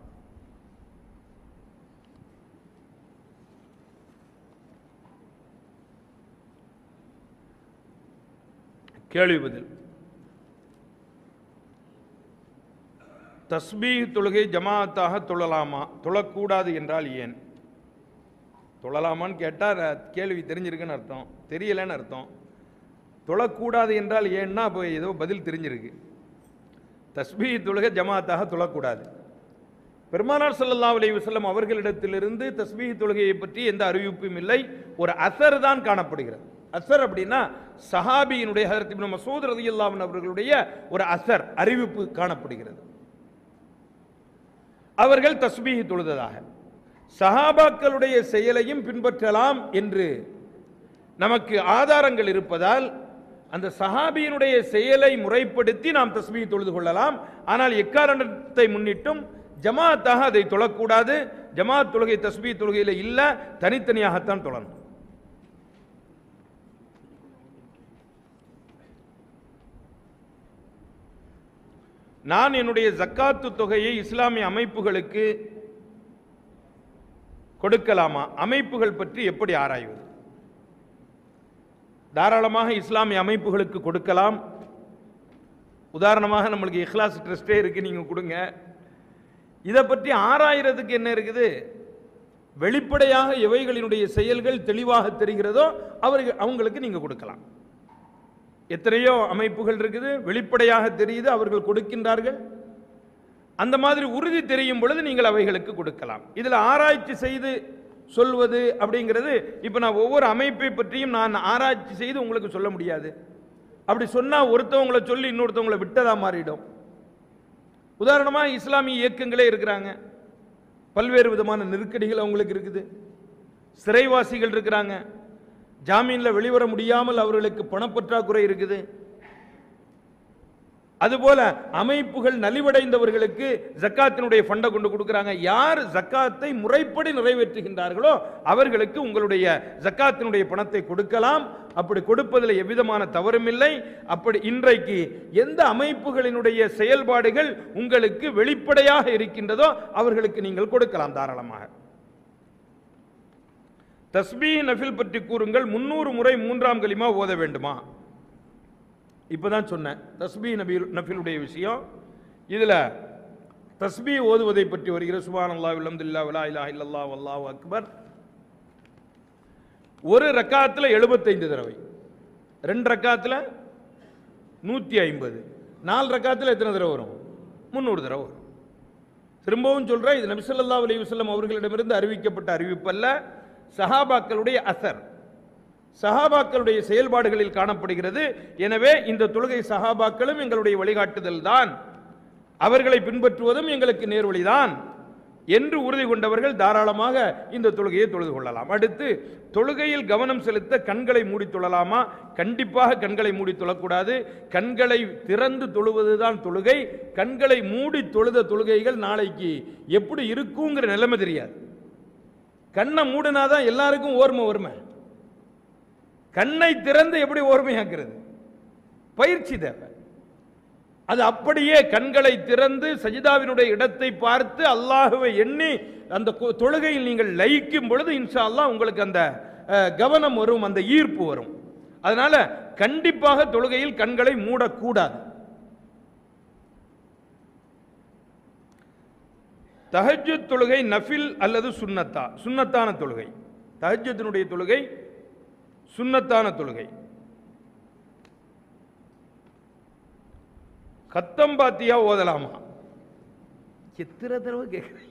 Speaker 2: கேள்வி பதில். தஸ்பீஹ் தொழுகை ஜமாஅத்தாக தொழலாமா, தொழக்கூடாது என்றால் ஏன்? தொழலாமான்னு கேட்டால் கேள்வி தெரிஞ்சிருக்குன்னு அர்த்தம், தெரியலைன்னு அர்த்தம். தொழக்கூடாது என்றால் ஏன்னா இப்போ ஏதோ பதில் தெரிஞ்சிருக்கு. தஸ்பீஹ் தொழுகை ஜமாஅத்தாக தொழக்கூடாது. பெருமானார் ஸல்லல்லாஹு அலைஹி வஸல்லம் அவர்களிடத்திலிருந்து தஸ்பீஹ் தொழுகையை பற்றி எந்த அறிவிப்பும் இல்லை. ஒரு அஸர் தான் காணப்படுகிறது. அஸர் அப்படின்னா சஹாபியினுடைய ஹஜ்ரத் இப்னு மஸ்ஊத் ரலியல்லாஹு அன்ஹு அவர்களுடைய ஒரு அஸர் அறிவிப்பு காணப்படுகிறது. அவர்கள் தஸ்பீஹ் தொழுததாக. சஹாபாக்களுடைய செயலையும் பின்பற்றலாம் என்று நமக்கு ஆதாரங்கள் இருப்பதால் அந்த சஹாபியினுடைய செயலை முறைப்படுத்தி நாம் தஸ்பீஹ் தொழுது கொள்ளலாம். ஆனால் எக்காரணத்தை முன்னிட்டும் ஜமாஅத்தாக அதை தொழக்கூடாது. ஜமாஅத் தொழுகை தஸ்பீஹ் தொழுகையில் இல்ல, தனித்தனியாகத்தான் தொழணும். நான் என்னுடைய ஜக்காத்து தொகையை இஸ்லாமிய அமைப்புகளுக்கு கொடுக்கலாமா? அமைப்புகள் பற்றி எப்படி ஆராய்வது? தாராளமாக இஸ்லாமிய அமைப்புகளுக்கு கொடுக்கலாம். உதாரணமாக நம்மளுக்கு இஹ்லாஸ் ட்ரஸ்டே இருக்கு, நீங்க கொடுங்க. இதை பற்றி ஆராய்றதுக்கு என்ன இருக்குது? வெளிப்படையாக எவைகளினுடைய செயல்கள் தெளிவாக தெரிகிறதோ அவர்கள் அவங்களுக்கு நீங்க கொடுக்கலாம். எத்தனையோ அமைப்புகள் இருக்குது, வெளிப்படையாக தெரியுது, அவர்கள் கொடுக்கின்றார்கள். அந்த மாதிரி உறுதி தெரியும் பொழுது நீங்கள் அவைகளுக்கு கொடுக்கலாம். இதில் ஆராய்ச்சி செய்து சொல்வது அப்படிங்கிறது, இப்போ நான் ஒவ்வொரு அமைப்பை பற்றியும் நான் ஆராய்ச்சி செய்து உங்களுக்கு சொல்ல முடியாது. அப்படி சொன்னால் ஒருத்தவங்களை சொல்லி இன்னொருத்தவங்களை விட்டதா மாறிடும். உதாரணமாக இஸ்லாமிய இயக்கங்களே இருக்கிறாங்க, பல்வேறு விதமான நெருக்கடிகள் அவங்களுக்கு இருக்குது. சிறைவாசிகள் இருக்கிறாங்க, ஜாமீனில் வெளிவர முடியாமல் அவர்களுக்கு பணப்பற்றாக்குறை இருக்குது. அதுபோல அமைப்புகள் நலிவடைந்தவர்களுக்கு ஜக்காத்தினுடைய ஃபண்டை கொண்டு கொடுக்கிறாங்க. யார் ஜக்காத்தை முறைப்படி நிறைவேற்றுகின்றார்களோ அவர்களுக்கு உங்களுடைய ஜக்காத்தினுடைய பணத்தை கொடுக்கலாம். அப்படி கொடுப்பதில் எவ்விதமான தவறும் இல்லை. அப்படி இன்றைக்கு எந்த அமைப்புகளினுடைய செயல்பாடுகள் உங்களுக்கு வெளிப்படையாக இருக்கின்றதோ அவர்களுக்கு நீங்கள் கொடுக்கலாம் தாராளமாக. தஸ்பீஹ் நஃபில் பற்றி கூறுங்கள். முன்னூறு முறை மூன்றாம் கலிமா ஓத வேண்டுமா? இப்பதான் சொன்னேன் தஸ்பீஹ் நபி நஃபிலுடைய விஷயம். இதுல தஸ்பீஹ் ஓதுவதை பற்றி வருகிற சுப்ஹானல்லாஹி வல்ஹம்துலில்லாஹி வலா இலாஹா இல்லல்லாஹ் வல்லாஹு அக்பர். ஒரு ரக்காத்துல எழுபத்தைந்து தடவை, ரெண்டு ரக்காத்துல நூத்தி ஐம்பது, நாலு ரக்காத்துல எத்தனை தடவை வரும்? முன்னூறு தடவை வரும். திரும்பவும் சொல்றேன், இது நபி ஸல்லல்லாஹு அலைஹி வஸல்லம் அவர்களிடமிருந்து அறிவிக்கப்பட்ட அறிவிப்பல்ல, சஹாபாக்களுடைய அசர், சஹாபாக்களுடைய செயல்பாடுகளில் காணப்படுகிறது. எனவே இந்த தொழுகை சஹாபாக்களும் எங்களுடைய வழிகாட்டுதல் தான், அவர்களை பின்பற்றுவதும் எங்களுக்கு நேர்வழிதான் என்று உறுதி கொண்டவர்கள் தாராளமாக இந்த தொழுகையை தொழுது கொள்ளலாம். அடுத்து, தொழுகையில் கவனம் செலுத்த கண்களை மூடி தொழலாமா? கண்டிப்பாக கண்களை மூடி தொழக்கூடாது. கண்களை திறந்து தொழுவதுதான் தொழுகை. கண்களை மூடி தொழுத தொழுகைகள் நாளைக்கு எப்படி இருக்குங்கிற நிலைமை தெரியாது. கண்ணை மூடினாதான் எல்லாருக்கும் ஓர்மை வருமே. கண்ணை திறந்து எப்படி ஓர்மையாக்குறது? பயிற்சி தேவை. அது அப்படியே கண்களை திறந்து சஜிதாவினுடைய இடத்தை பார்த்து அல்லாஹ்வை எண்ணி அந்த தொழுகையில் நீங்கள் லயிக்கும் பொழுது இன்ஷா அல்லாஹ் உங்களுக்கு அந்த கவனம் வரும், அந்த ஈர்ப்பு வரும். அதனால கண்டிப்பாக தொழுகையில் கண்களை மூடக்கூடாது. தஹஜ்ஜுத் தொழுகை நஃபில் அல்லது சுன்னத்தா? சுன்னத்தான தொழுகை. தஹஜ்ஜுத்தினுடைய தொழுகை சுன்னத்தான தொழுகை. கத்தம் பாத்தியா ஓதலாமா? எத்தனை தடவை கேட்கிறேன்.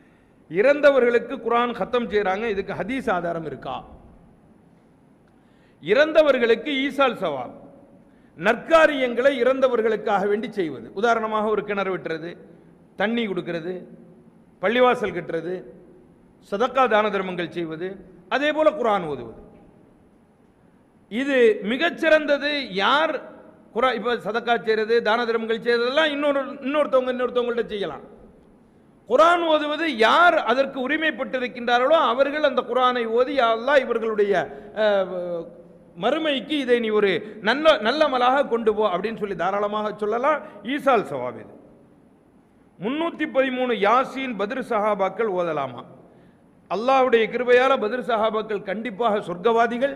Speaker 2: இறந்தவர்களுக்கு குர்ஆன் கத்தம் செய்றாங்க, இதுக்கு ஹதீஸ் ஆதாரம் இருக்கா? இறந்தவர்களுக்கு ஈசால் சவாப், நற்காரியங்களை இறந்தவர்களுக்காக வேண்டி செய்வது. உதாரணமாக ஒரு கிணறு வெட்டுறது, தண்ணி கொடுக்கிறது, பள்ளிவாசல் கட்டுறது, சதக்கா தான தர்மங்கள் செய்வது, அதே போல குர்ஆன் ஓதுவது. இது மிகச்சிறந்தது. யார் குர்ஆன் இப்ப சதக்கா செய்யறது, தான தர்மங்கள் செய்யறதெல்லாம் இன்னொரு இன்னொருத்தவங்க இன்னொருத்தவங்கள்ட்ட செய்யலாம். குர்ஆன் ஓதுவது யார் அதற்கு உரிமைப்பட்டிருக்கின்றார்களோ அவர்கள் அந்த குர்ஆனை ஓதி, யா அல்லாஹ் இவர்களுடைய மறுமைக்கு இதை நீ ஒரு நல்ல நல்லமலாக கொண்டு போ அப்படின்னு சொல்லி தாராளமாக சொல்லலாம். ஈசால் சவாப் இது. முன்னூத்தி பதிமூணு யாசீன் பத்ர் சஹாபாக்கள் ஓதலாமா? அல்லாஹ்வுடைய கிருபையால பத்ர் சஹாபாக்கள் கண்டிப்பாக சொர்க்கவாதிகள்,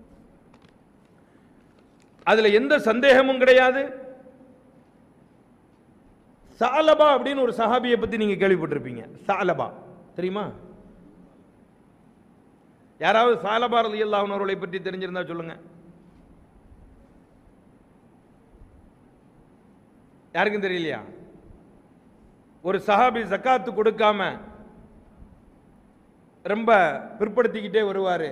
Speaker 2: அதுல எந்த சந்தேகமும் கிடையாது. சாலபா அப்படின்னு ஒரு சஹாபியை பத்தி நீங்க கேள்விப்பட்டிருப்பீங்க. சாலபா தெரியுமா? யாராவது சாலபா ரலியல்லாஹு அன்ஹு அவர்களை பற்றி தெரிஞ்சிருந்தா சொல்லுங்க. யாருக்கும் தெரியலையா? ஒரு சஹாபி ஜக்காத்து கொடுக்காம ரொம்ப பிற்படுத்திக்கிட்டே வருவாரு.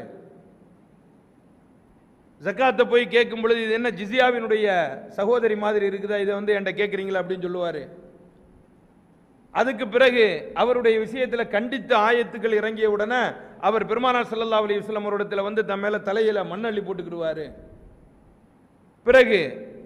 Speaker 2: ஜக்காத்தை போய் கேட்கும் பொழுது இது என்ன ஜிஸியாவினுடைய சகோதரி மாதிரி இருக்குதா, இதை வந்து என்கிட்ட கேட்குறீங்களா அப்படின்னு சொல்லுவாரு. அதுக்கு பிறகு அவருடைய விஷயத்தில் கண்டித்த ஆயத்துக்கள் இறங்கிய உடனே அவர் பெருமானார் ஸல்லல்லாஹு அலைஹி வஸல்லம் அவரிடத்தில் வந்து தம் மேல தலையில மண்ணள்ளி போட்டுக்கிடுவாரு. பிறகு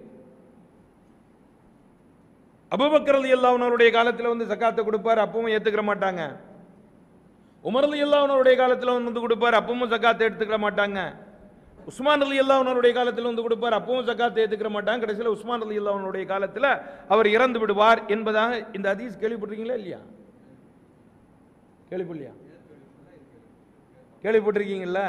Speaker 2: அபூபக்கர் ரலியல்லாஹு அன்ஹு அவருடைய காலத்தில் வந்து ஜக்காத்தை கொடுப்பார், அப்பவும் ஏத்துக்கிற மாட்டாங்க. உமர் ரலியல்லாஹு அன்ஹு அவருடைய காலத்தில் வந்து கொடுப்பார், அப்பவும் ஜக்காத்தை எடுத்துக்கிற மாட்டாங்க. உஸ்மான் ரலியல்லாஹு அன்ஹு அவருடைய காலத்தில் வந்து கொடுப்பார், அப்பவும் ஜக்காத்தை ஏத்துக்கிற மாட்டாங்க. கடைசியில் உஸ்மான் ரலியல்லாஹு அன்ஹு அவருடைய காலத்தில் அவர் இறந்து விடுவார் என்பதாக இந்த ஹதீஸ் கேள்விப்பட்டிருக்கீங்களா இல்லையா? கேள்விப்படலையா? கேள்விப்பட்டிருக்கீங்களா?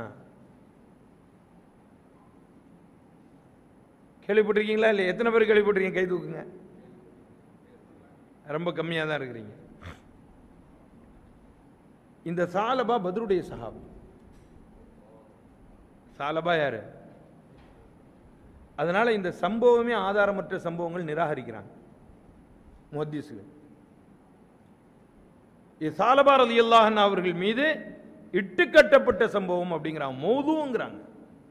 Speaker 2: கேள்விப்பட்டிருக்கீங்களா இல்லையா? எத்தனை பேர் கேள்விப்பட்டிருக்கீங்க? கை தூக்குங்க. ரொம்ப கம்மியாக தான் இருக்கிறீங்க. இந்த சாலபா பத்ருடைய சஹாபி. சாலபா யாரு? அதனால இந்த சம்பவமே ஆதாரமற்ற சம்பவங்கள் நிராகரிக்கிறாங்க முஹத்திஸ்கள். இது சாலபா ரலியல்லாஹு அன்ஹு அவர்கள் மீது இட்டுக்கட்டப்பட்ட சம்பவம் அப்படிங்கிறாங்க, மௌதுங்கிறாங்க.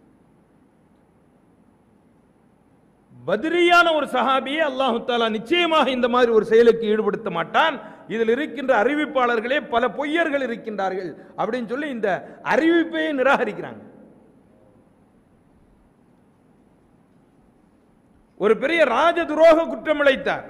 Speaker 2: பத்ரியான ஒரு சஹாபியை அல்லாஹு தஆலா நிச்சயமாக இந்த மாதிரி ஒரு செயலுக்கு ஈடுபடுத்த மாட்டான். இதில் இருக்கின்ற அறிவிப்பாளர்களே பல பொய்யர்கள் இருக்கின்றார்கள் அப்படின்னு சொல்லி இந்த அறிவிப்பையே நிராகரிக்கிறாங்க. ஒரு பெரிய ராஜ துரோக குற்றம் இழைத்தார்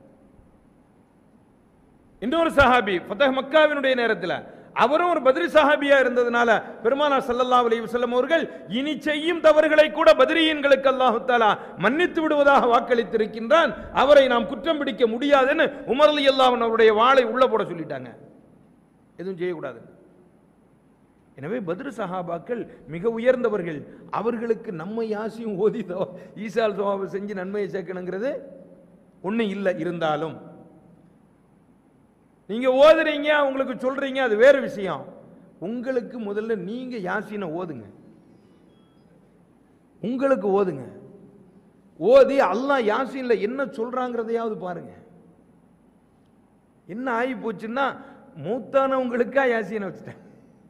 Speaker 2: இன்னொரு சஹாபி ஃபதஹ் மக்காவினுடைய நேரத்தில். அவரும் ஒரு பத்ரி சஹாபியா இருந்ததுனால பெருமானார் ஸல்லல்லாஹு அலைஹி வஸல்லம் அவர்கள் இனி செய்யும் தவறுகளை கூட பத்ரியன்களுக்கு அல்லாஹ் தஆலா மன்னித்து விடுவதாக வாக்களித்திருக்கின்றான், அவரை நாம் குற்றம் பிடிக்க முடியாதுன்னு உமர் ரலியல்லாஹு அன்ஹு அவருடைய வாளை உள்ள போட சொல்லிட்டாங்க, எதுவும் செய்யக்கூடாது. எனவே பத்ரு சஹாபாக்கள் மிக உயர்ந்தவர்கள். அவர்களுக்கு நம்ம யாசியும் ஓதி ஈசால் சவாபை செஞ்சு நன்மையை சேர்க்கணுங்கிறது ஒன்றும் இல்லை. இருந்தாலும் நீங்க ஓதுறீங்க, உங்களுக்கு சொல்றீங்க, அது வேறு விஷயம். உங்களுக்கு முதல்ல நீங்க யாசீனை ஓதுங்க, உங்களுக்கு ஓதுங்க. ஓதி அல்லாஹ் யாசீன்ல என்ன சொல்றாங்கிறதையாவது பாருங்க. என்ன ஆகி போச்சுன்னா மூத்தானவங்களுக்கா யாசீனை வச்சுட்டேன்.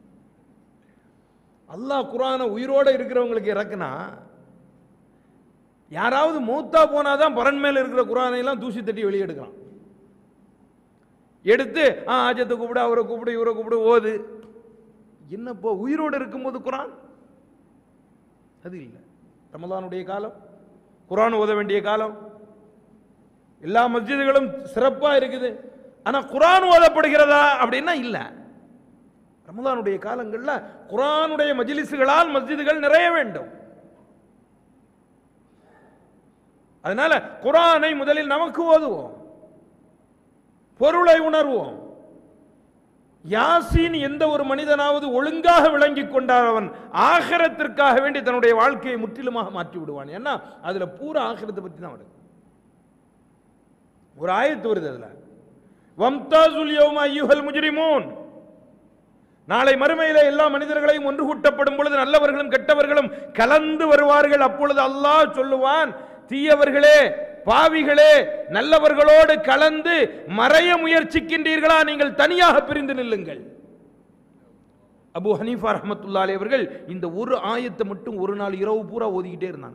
Speaker 2: அல்லாஹ் குர்ஆனை உயிரோட இருக்கிறவங்களுக்கு இறக்குனா, யாராவது மூத்தா போனாதான் பரன் மேல இருக்கிற குர்ஆனை எல்லாம் தூசி தட்டி வெளியே எடுக்கிறான். எடுத்து ஆஜத்தை கூப்பிடு, அவரை கூப்பிடு, இவரை கூப்பிடு, ஓது. என்னப்போ உயிரோடு இருக்கும்போது குர்ஆன் அது இல்லை. ரமலானுடைய காலம், குர்ஆன் ஓத வேண்டிய காலம், எல்லா மஸ்ஜிதுகளும் சிறப்பா இருக்குது. ஆனா குர்ஆன் ஓதப்படுகிறதா அப்படின்னா இல்ல. ரமலானுடைய காலங்களில் குர்ஆனுடைய மஜ்லிஸ்களால் மஸ்ஜிதுகள் நிறைய வேண்டும். அதனால குர்ஆனை முதலில் நமக்கு ஓதுவோம், பொருளை உணர்வோம். யாசீன் எந்த ஒரு மனிதனாவது ஒழுங்காக விளங்கிக் கொண்டார், அவன் ஆகிரத்திற்காக வேண்டி தன்னுடைய வாழ்க்கையை முற்றிலுமாக மாற்றி விடுவான். ஏன்னா அதுல பூரா ஆகிரத்தை பத்தி தான் வருது. ஒரு ஆயத்து வருது அதுல, வம்தாசுல் யௌம அய்யுஹல் முஜ்ரிமூன், நாளை மறுமையில எல்லா மனிதர்களையும் ஒன்று கூட்டப்படும் பொழுது நல்லவர்களும் கெட்டவர்களும் கலந்து வருவார்கள். அப்பொழுது அல்லாஹ் சொல்லுவான், தீயவர்களே பாவிகளே நல்லவர்களோடு கலந்து மறைய முயற்சிக்கின்றீர்களா, நீங்கள் தனியாக பிரிந்து நில்லுங்கள். அபு ஹனீஃபா ரஹ்மத்துல்லாஹி அலைஹி அவர்கள் இந்த ஒரு ஆயத்தை மட்டும் ஒரு நாள் இரவு பூரா ஓதிக்கிட்டே இருந்தாங்க.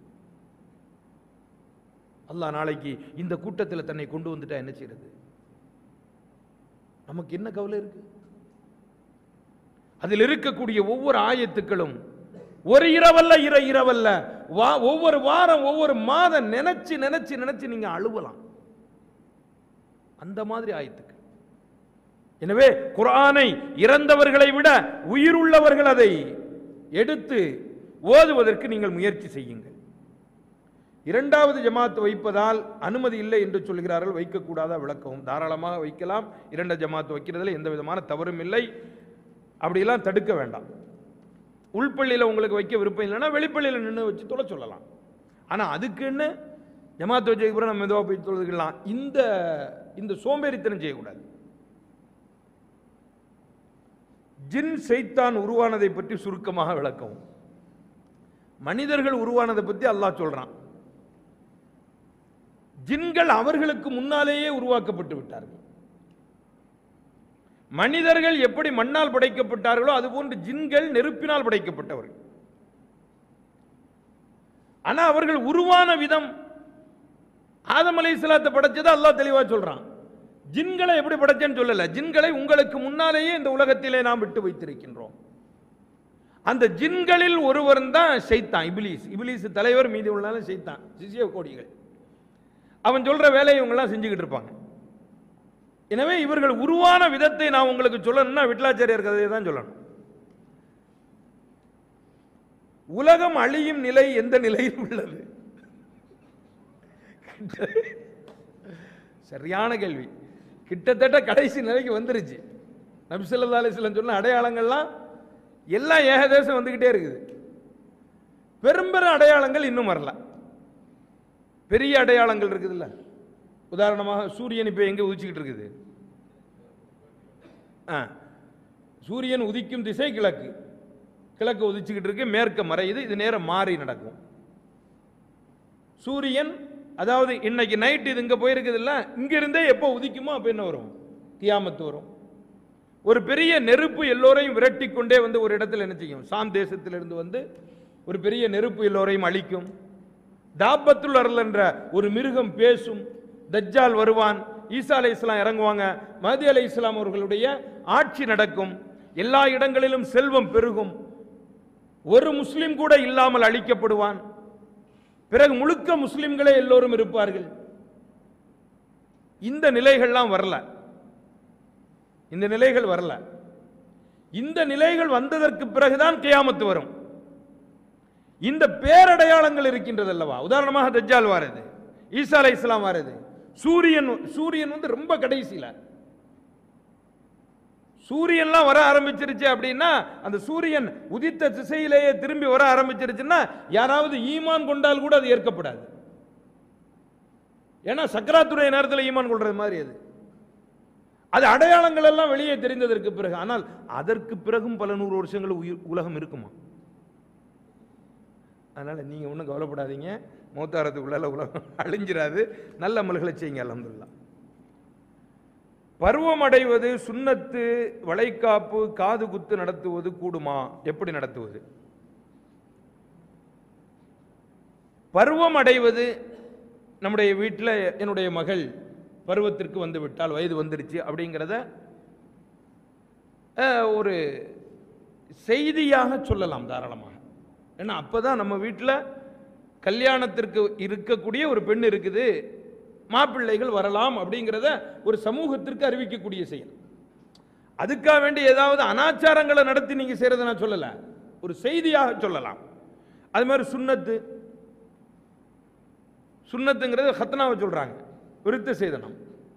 Speaker 2: அல்லாஹ் நாளைக்கு இந்த கூட்டத்தில் தன்னை கொண்டு வந்துட்டா என்ன செய்யறது? நமக்கு என்ன கவலை இருக்கு? அதில் இருக்கக்கூடிய ஒவ்வொரு ஆயத்துக்களும் ஒரு இரவல்ல இர இரவல்ல ஒவ்வொரு வாரம் ஒவ்வொரு மாதம் நினைச்சு நினைச்சு நினைச்சு நீங்க அழுவலாம். அந்த மாதிரி ஆயத்துக்கள். எனவே குர்ஆனை இறந்தவர்களை விட உயிருள்ளவர்கள் அதை எடுத்து ஓதுவதற்கு நீங்கள் முயற்சி செய்யுங்கள். இரண்டாவது ஜமாத் வைப்பதால் அனுமதி இல்லை என்று சொல்கிறார்கள். வைக்கக்கூடாதா? விளக்கவும். தாராளமாக வைக்கலாம். இரண்டு ஜமாத் வைக்கிறதுல எந்த விதமான தவறும் இல்லை. அப்படியெல்லாம் தடுக்க வேண்டாம். உள்பள்ளியில் உங்களுக்கு வைக்க விருப்பம் இல்லைன்னா வெளிப்பள்ளியில் நின்று வச்சு தொலை சொல்லலாம். ஆனால் அதுக்குன்னு ஜமாத் வச்சதுக்கு அப்புறம் நம்ம மெதுவாக போய் தொழுதுக்கலாம். இந்த இந்த சோம்பேறித்தனம் செய்யக்கூடாது. ஜின் சைத்தான் உருவானதை பற்றி சுருக்கமாக விளக்கவும். மனிதர்கள் உருவானதை பற்றி அல்லாஹ் சொல்றான். ஜின்கள் அவர்களுக்கு முன்னாலேயே உருவாக்கப்பட்டு விட்டார்கள். மனிதர்கள் எப்படி மண்ணால் படைக்கப்பட்டார்களோ அதுபோன்று ஜின்கள் நெருப்பினால் படைக்கப்பட்டவர்கள். ஆனா அவர்கள் உருவான விதம் ஆதம் அலைஹிஸ்ஸலாத்தை படைச்சதை அல்லாஹ் தெளிவா சொல்றான். ஜின்களை எப்படி படைச்சேன்னு சொல்லல. ஜின்களை உங்களுக்கு முன்னாலேயே இந்த உலகத்திலே நாம் விட்டு வைத்திருக்கின்றோம். அந்த ஜின்களில் ஒருவர் தான் ஷைத்தான், இப்லீஸ். இப்லீஸ் தலைவர், மீதி உள்ள ஷைத்தான், சிசிய கோடிகள். அவன் சொல்ற வேலையை இவங்க எல்லாம் செஞ்சுக்கிட்டு இருப்பாங்க. எனவே இவர்கள் உருவான விதத்தை நான் உங்களுக்கு சொல்லணும்னா விட்லாச்சாரியார் கதையை தான் சொல்லணும். உலகம் அழியும் நிலை எந்த நிலையில் உள்ளது? சரியான கேள்வி. கிட்டத்தட்ட கடைசி நிலைக்கு வந்துருச்சு. நபி ஸல்லல்லாஹு அலைஹி வஸல்லம் சொன்ன அடையாளங்கள்லாம் எல்லாம் ஏகதேசம் வந்துகிட்டே இருக்குது. பெரும்பெரும் அடையாளங்கள் இன்னும் வரல. பெரிய அடையாளங்கள் இருக்குதுல்ல. உதாரணமாக சூரியன் இப்ப எங்க உதிச்சுக்கிட்டு இருக்குது? சூரியன் உதிக்கும் திசை கிழக்கு. கிழக்கு உதிச்சுக்கிட்டு இருக்கு, மேற்க மறையுது. இது நேரம் மாறி நடக்கும். சூரியன் அதாவது இன்னைக்கு நைட் இது இங்க போயிருக்குது இல்ல, இங்க இருந்தே எப்போ உதிக்குமோ அப்ப என்ன வரும்? கியாமத்து வரும். ஒரு பெரிய நெருப்பு எல்லோரையும் விரட்டி கொண்டே வந்து ஒரு இடத்துல என்ன செய்யும்? சாம் தேசத்திலிருந்து வந்து ஒரு பெரிய நெருப்பு எல்லோரையும் அழிக்கும். தாபத்துல் அர்ல் என்ற ஒரு மிருகம் பேசும். தஜ்ஜால் வருவான். ஈசா அலைஹிஸ்ஸலாம் இறங்குவாங்க. மஹ்தி அலைஹிஸ்ஸலாம் அவர்களுடைய ஆட்சி நடக்கும். எல்லா இடங்களிலும் செல்வம் பெருகும். ஒரு முஸ்லிம் கூட இல்லாமல் அழிக்கப்படுவான். பிறகு முழுக்க முஸ்லிம்களே எல்லோரும் இருப்பார்கள். இந்த நிலைகள்லாம் வரல. இந்த நிலைகள் வரல. இந்த நிலைகள் வந்ததற்கு பிறகுதான் கியாமத்து வரும். இந்த பேரடையாளங்கள் இருக்கின்றது அல்லவா? உதாரணமாக தஜ்ஜால் வாரது, ஈசா அலைஹிஸ்ஸலாம் வாரது, சூரியன் சூரியன் வந்து ரொம்ப கடைசியில சூரியன்லாம் வர ஆரம்பிச்சிருச்சு அப்படின்னா அந்த சூரியன் உதித்த திசையிலேயே திரும்பி வர ஆரம்பிச்சிருச்சுன்னா யாராவது ஈமான் கொண்டால் கூட அது ஏற்கப்படாது. ஏன்னா சக்கராத்துடைய நேரத்தில் ஈமான் கொள்றது மாதிரி அது. அது அடையாளங்கள் எல்லாம் வெளியே தெரிந்ததற்கு பிறகு. ஆனால் அதற்கு பிறகும் பல நூறு வருஷங்கள் உயிர் உலகம் இருக்குமா? அதனால நீங்க ஒன்றும் கவலைப்படாதீங்க. மௌத்தாரத்துக்குள்ள உலகம் அழிஞ்சிராது. நல்ல அமல்களை செய்யுங்க. அல்ஹம்துலில்லாஹ். பருவம் அடைவது சுன்னத்து, வளைகாப்பு, காது குத்து நடத்துவது கூடுமா? எப்படி நடத்துவது? பருவம் அடைவது, நம்முடைய வீட்டில் என்னுடைய மகள் பருவத்திற்கு வந்து விட்டால், வயது வந்துருச்சு அப்படிங்கிறத ஒரு செய்தியாக சொல்லலாம் தாராளமாக. ஏன்னா அப்பதான் நம்ம வீட்டில் கல்யாணத்திற்கு இருக்கக்கூடிய ஒரு பெண் இருக்குது, மாப்பிள்ளைகள் வரலாம் அப்படிங்கிறத ஒரு சமூகத்திற்கு அறிவிக்கக்கூடிய செயல். அதுக்காக வேண்டி ஏதாவது அனாச்சாரங்களை நடத்தி நீங்க செய்யறத நான் சொல்லல, ஒரு செய்தியாக சொல்லலாம். அது மாதிரி சுன்னத்து, சுன்னத்துங்கிறது ஹத்னாவை சொல்றாங்க, விருத்த சேதனம்.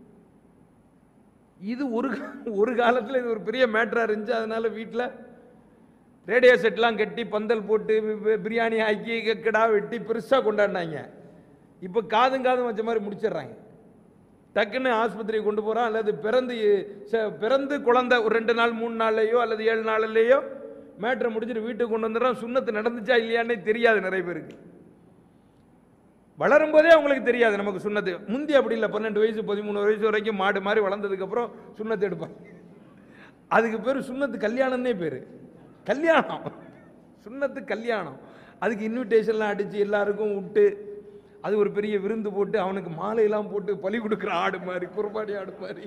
Speaker 2: இது ஒரு ஒரு காலத்தில் இது ஒரு பெரிய மேட்டரா இருந்துச்சு. அதனால வீட்டில் ரேடியோ செட்லாம் கட்டி பந்தல் போட்டு பிரியாணி ஆக்கி கிடா வெட்டி பெருசாக கொண்டாடினாங்க. இப்போ காதும் காதும் வச்ச மாதிரி முடிச்சிடுறாங்க. டக்குன்னு ஆஸ்பத்திரியை கொண்டு போகிறான், அல்லது பிறந்து பிறந்து குழந்தை ஒரு ரெண்டு நாள் மூணு நாள்லையோ அல்லது ஏழு நாள்லையோ மேட்ரை முடிச்சுட்டு வீட்டுக்கு கொண்டு வந்துடுறான். சுன்னத்து நடந்துச்சா இல்லையானே தெரியாது நிறைய பேருக்கு. வளரும் போதே அவங்களுக்கு தெரியாது நமக்கு சுன்னத்து. முந்தி அப்படி இல்லை, பன்னெண்டு வயசு பதிமூணு வயசு வரைக்கும் மாடு மாதிரி வளர்ந்ததுக்கு அப்புறம் சுன்னத்து எடுப்பாங்க. அதுக்கு பேர் சுன்னத்து கல்யாணம்னே பேர். கல்யாணம், சுன்னத்து கல்யாணம். அதுக்கு இன்விடேஷன்லாம் அடித்து எல்லாருக்கும் விட்டு அது ஒரு பெரிய விருந்து போட்டு அவனுக்கு மாலையெல்லாம் போட்டு பலி கொடுக்குற ஆடு மாதிரி, குர்பானி ஆடு மாதிரி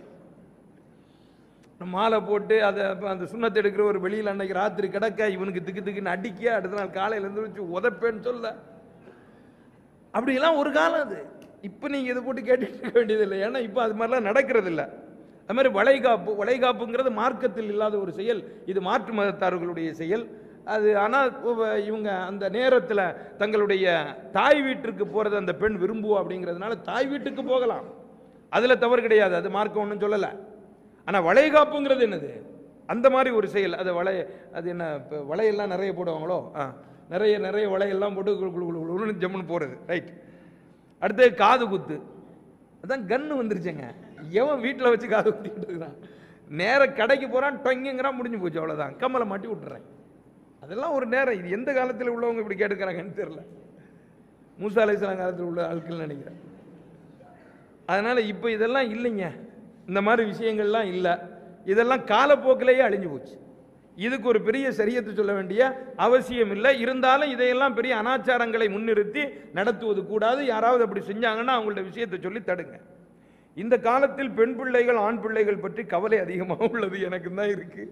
Speaker 2: மாலை போட்டு அதை அந்த சுண்ணத்தை எடுக்கிற ஒரு வெளியில் அன்னைக்கு ராத்திரி கிடக்க இவனுக்கு திக்கு திக்குன்னு அடிக்க அடுத்த நாள் காலையில் இருந்து வச்சு உதப்பேன்னு சொல்ல. அப்படிலாம் ஒரு காலம் அது. இப்போ நீங்கள் இதை போட்டு கேட்டுட்டு இருக்க வேண்டியதில்லை, ஏன்னா இப்போ அது மாதிரிலாம் நடக்கிறது இல்லை. அது மாதிரி வளைகாப்பு, வளைகாப்புங்கிறது மார்க்கத்தில் இல்லாத ஒரு செயல், இது மாற்று மதத்தார்களுடைய செயல் அது. ஆனால் இவங்க அந்த நேரத்தில் தங்களுடைய தாய் வீட்டிற்கு போகிறது அந்த பெண் விரும்புவா அப்படிங்கிறதுனால தாய் வீட்டுக்கு போகலாம், அதில் தவறு கிடையாது, அது மார்க்கம் ஒன்றும் சொல்லலை. ஆனால் வளைகாப்புங்கிறது என்னது, அந்த மாதிரி ஒரு செயல். அது வளை, அது என்ன இப்போ வளையெல்லாம் நிறைய போடுவாங்களோ, ஆ நிறைய நிறைய வளையெல்லாம் போட்டு குழு குழு குழு குழுன்னு ஜம்முன்னு போகிறது, ரைட். அடுத்து காது குத்து, அதான் கன்று வந்துருச்சுங்க. எவன் வீட்டில் வச்சு காது குத்திக்கிட்டு இருக்கிறான், நேர கடைக்கு போகிறான் டொங்குங்கிறான், முடிஞ்சு போச்சு, அவ்வளோதான், கம்மலை மாட்டி விட்டுறேன். அதெல்லாம் ஒரு நேரம். இது எந்த காலத்தில் உள்ளவங்க இப்படி கேட்டுக்கிறாங்கன்னு தெரியல, மூசா அலைஹிஸ்ஸலாம் காலத்தில் உள்ள ஆட்கள் நினைக்கிறேன். அதனால் இப்போ இதெல்லாம் இல்லைங்க, இந்த மாதிரி விஷயங்கள்லாம் இல்லை. இதெல்லாம் காலப்போக்கிலேயே அழிஞ்சு போச்சு. இதுக்கு ஒரு பெரிய சரியத்து சொல்ல வேண்டிய அவசியம் இல்லை. இருந்தாலும் இதையெல்லாம் பெரிய அனாச்சாரங்களை முன்னிறுத்தி நடத்துவது கூடாது. யாராவது அப்படி செஞ்சாங்கன்னா அவங்கள்ட்ட விஷயத்தை சொல்லி தடுங்க. இந்த காலத்தில் பெண் பிள்ளைகள் ஆண் பிள்ளைகள் பற்றி கவலை அதிகமாக உள்ளது, எனக்கு தான் இருக்கு.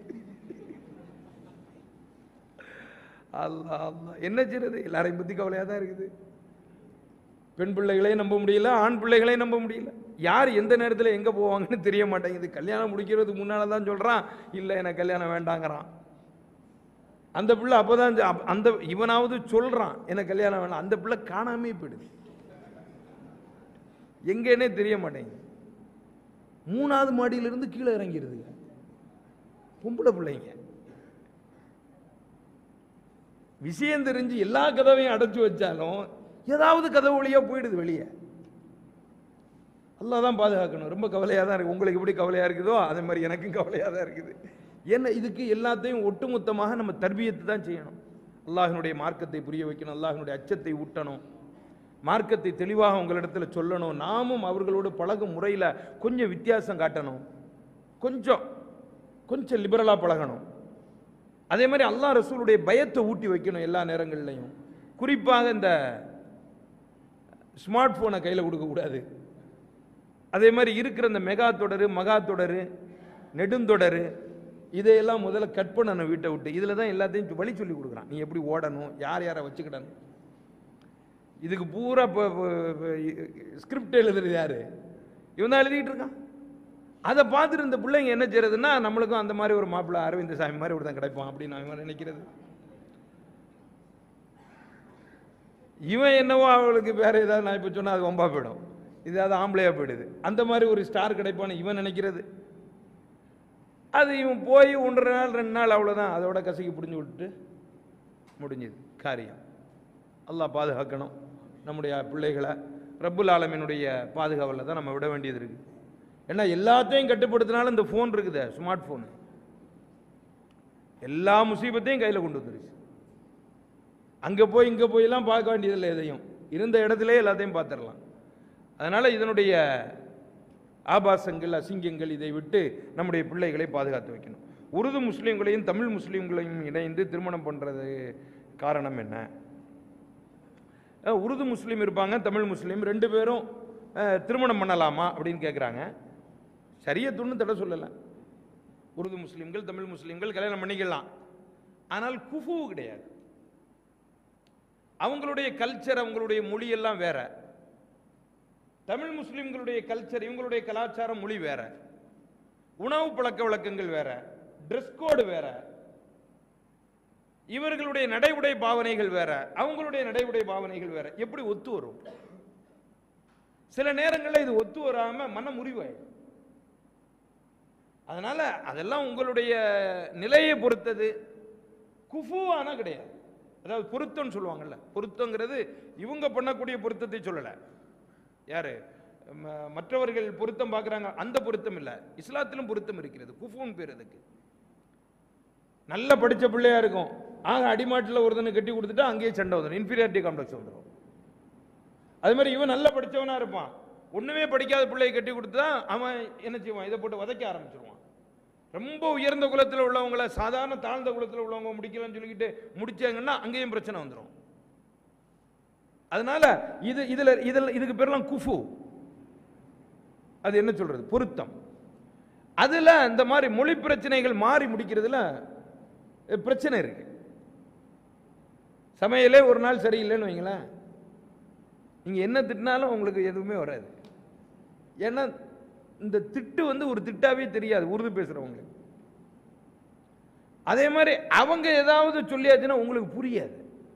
Speaker 2: அல்லாஹ் அல்லாஹ், என்ன செய்யறது, எல்லாரையும் பற்றி கவலையாக தான் இருக்குது. பெண் பிள்ளைகளையும் நம்ப முடியல, ஆண் பிள்ளைகளையும் நம்ப முடியல. யார் எந்த நேரத்தில் எங்கே போவாங்கன்னு தெரிய மாட்டேங்குது. கல்யாணம் முடிக்கிறதுக்கு முன்னால் தான் சொல்கிறான், இல்லை எனக்கு கல்யாணம் வேண்டாங்கிறான். அந்த பிள்ளை அப்போ தான் அந்த இவனாவது சொல்கிறான் எனக்கு கல்யாணம் வேண்டாம், அந்த பிள்ளை காணாமே போயிடுது, எங்கேன்னே தெரிய மாட்டேங்குது. மூணாவது மாடியிலிருந்து கீழே இறங்கிடுதுங்க பொம்பளை பிள்ளைங்க. விஷயம் தெரிஞ்சு எல்லா கதவையும் அடைச்சு வச்சாலும் ஏதாவது கதவு வழியாக போயிடுது வெளியே. அல்லாஹ் தான் பாதுகாக்கணும். ரொம்ப கவலையாக தான் இருக்குது. உங்களுக்கு எப்படி கவலையாக இருக்குதோ அதே மாதிரி எனக்கும் கவலையாக தான் இருக்குது. ஏன்னா இதுக்கு எல்லாத்தையும் ஒட்டுமொத்தமாக நம்ம தர்பியத்து தான் செய்யணும். அல்லாஹினுடைய மார்க்கத்தை புரிய வைக்கணும், அல்லாஹினுடைய அச்சத்தை ஊட்டணும், மார்க்கத்தை தெளிவாக உங்களிடத்தில் சொல்லணும். நாமும் அவர்களோடு பழகும் முறையில் கொஞ்சம் வித்தியாசம் காட்டணும், கொஞ்சம் கொஞ்சம் லிபரலாக பழகணும். அதே மாதிரி அல்லாஹ் ரசூலுடைய பயத்தை ஊட்டி வைக்கணும் எல்லா நேரங்கள்லையும். குறிப்பாக இந்த ஸ்மார்ட் போனை கையில் கொடுக்கக்கூடாது. அதே மாதிரி இருக்கிற இந்த மெகா தொடரு, மகா தொடரு, நெடுந்தொடரு, இதையெல்லாம் முதல்ல கட் பண்ணணும் வீட்டை விட்டு. இதில் தான் எல்லாத்தையும் வழி சொல்லி கொடுக்குறான், நீ எப்படி ஓடணும், யார் யாரை வச்சுக்கிடணும். இதுக்கு பூரா இப்போ ஸ்கிரிப்ட் எழுதுறது யாரு, இவன் தான் எழுதிக்கிட்டு இருக்கான். அதை பார்த்துட்டு இந்த பிள்ளைங்க என்ன செய்யறதுன்னா, நம்மளுக்கும் அந்த மாதிரி ஒரு மாப்பிள்ளை அரவிந்த் சாமி மாதிரி ஒரு தான் கிடைப்பான் அப்படின்னு அவன் நினைக்கிறது. இவன் என்னவோ அவளுக்கு வேற ஏதாவது நான் இப்போ சொன்னால் அது வம்பா போயிடும், இதாவது ஆம்பளையா போயிடுது. அந்த மாதிரி ஒரு ஸ்டார் கிடைப்பான்னு இவன் நினைக்கிறது. அது இவன் போய் ஒன்றரை நாள் ரெண்டு நாள் அவ்வளோதான், அதோட கசக்கி பிடிஞ்சி விட்டுட்டு முடிஞ்சுது காரியம். அல்லாஹ் பாதுகாக்கணும் நம்முடைய பிள்ளைகளை. ரப்புல் ஆலமீனுடைய பாதுகாவலில் தான் நம்ம விட வேண்டியது இருக்குது. ஏன்னா எல்லாத்தையும் கட்டுப்படுத்தினாலும் இந்த ஃபோன் இருக்குது, ஸ்மார்ட் ஃபோனு எல்லா முசீபத்தையும் கையில் கொண்டு வந்துருச்சு. அங்கே போய் இங்கே போயெல்லாம் பார்க்க வேண்டியதில்லை, எதையும் இருந்த இடத்துல எல்லாத்தையும் பார்த்துடலாம். அதனால் இதனுடைய ஆபாசங்கள், அசிங்கங்கள் இதை விட்டு நம்முடைய பிள்ளைகளை பாதுகாத்து வைக்கணும். உருது முஸ்லீம்களையும் தமிழ் முஸ்லீம்களையும் இணைந்து திருமணம் பண்ணுறது காரணம் என்ன? உருது முஸ்லீம் இருப்பாங்க, தமிழ் முஸ்லீம் ரெண்டு பேரும் திருமணம் பண்ணலாமா அப்படின்னு கேட்குறாங்க. ஷரியத்துன்னு தடை சொல்லலை. உருது முஸ்லீம்கள் தமிழ் முஸ்லீம்கள் கல்யாணம் பண்ணிக்கலாம், ஆனால் குஃபு கிடையாது. அவங்களுடைய கல்ச்சர், அவங்களுடைய மொழி எல்லாம் வேற. தமிழ் முஸ்லிம்களுடைய கல்ச்சர், இவங்களுடைய கலாச்சாரம், மொழி வேற, உணவு பழக்க வழக்கங்கள் வேற, ட்ரெஸ் கோடு வேற, இவர்களுடைய நடைமுறை பாவனைகள் வேற, அவங்களுடைய நடைமுறை பாவனைகள் வேற. எப்படி ஒத்து வரும்? சில நேரங்களில் இது ஒத்து வராம மன முறிவாயிடும். அதனால அதெல்லாம் உங்களுடைய நிலையை பொறுத்தது, குஃபுவான கிடையாது. அதாவது பொருத்தம் சொல்லுவாங்கல்ல, பொருத்தங்கிறது இவங்க பண்ணக்கூடிய பொருத்தத்தை சொல்லலை. யாரு மற்றவர்கள் பொருத்தம் பார்க்குறாங்க அந்த பொருத்தம் இல்லை, இஸ்லாத்திலும் பொருத்தம் இருக்கிறது. குஃபுன்னு பேர் அதுக்கு. நல்ல படித்த பிள்ளையா இருக்கும், ஆக அடிமாட்டில் ஒருத்தனை கட்டி கொடுத்துட்டா அங்கேயே சண்டை வந்துடும், இன்ஃபீரியாரிட்டி காம்ப்ளெக்ஸ் வந்துடும். அது மாதிரி இவன் நல்ல படித்தவனா இருப்பான், ஒன்றுமே படிக்காத பிள்ளையை கட்டி கொடுத்தா அவன் என்ன செய்வான், இதை போட்டு உதைக்க ஆரம்பிச்சிருவான். ரொம்ப உயர்ந்த குலத்தில் உள்ளவங்கள சாதாரண தாழ்ந்த குலத்தில் உள்ளவங்க முடிக்கலன்னு சொல்லிக்கிட்டு முடிச்சாங்கன்னா அங்கேயும் பிரச்சனை வந்துடும். அதனால இது இதுல இதில் இதுக்கு பேர்லாம் குஃபு, அது என்ன சொல்றது, பொருத்தம். அதுல இந்த மாதிரி மொழி பிரச்சனைகள் மாறி முடிக்கிறதுல பிரச்சனை இருக்கு. சமையலே ஒரு நாள் சரியில்லைன்னு வைங்களேன், நீங்க என்ன திட்டினாலும் உங்களுக்கு எதுவுமே வராது. ஏன்னா இந்த திட்டு வந்து ஒரு திட்டாவே தெரியாது உருது பேசுறவங்களுக்கு. அதே மாதிரி அவங்க ஏதாவது சொல்லியாச்சுன்னா உங்களுக்கு புரியாது.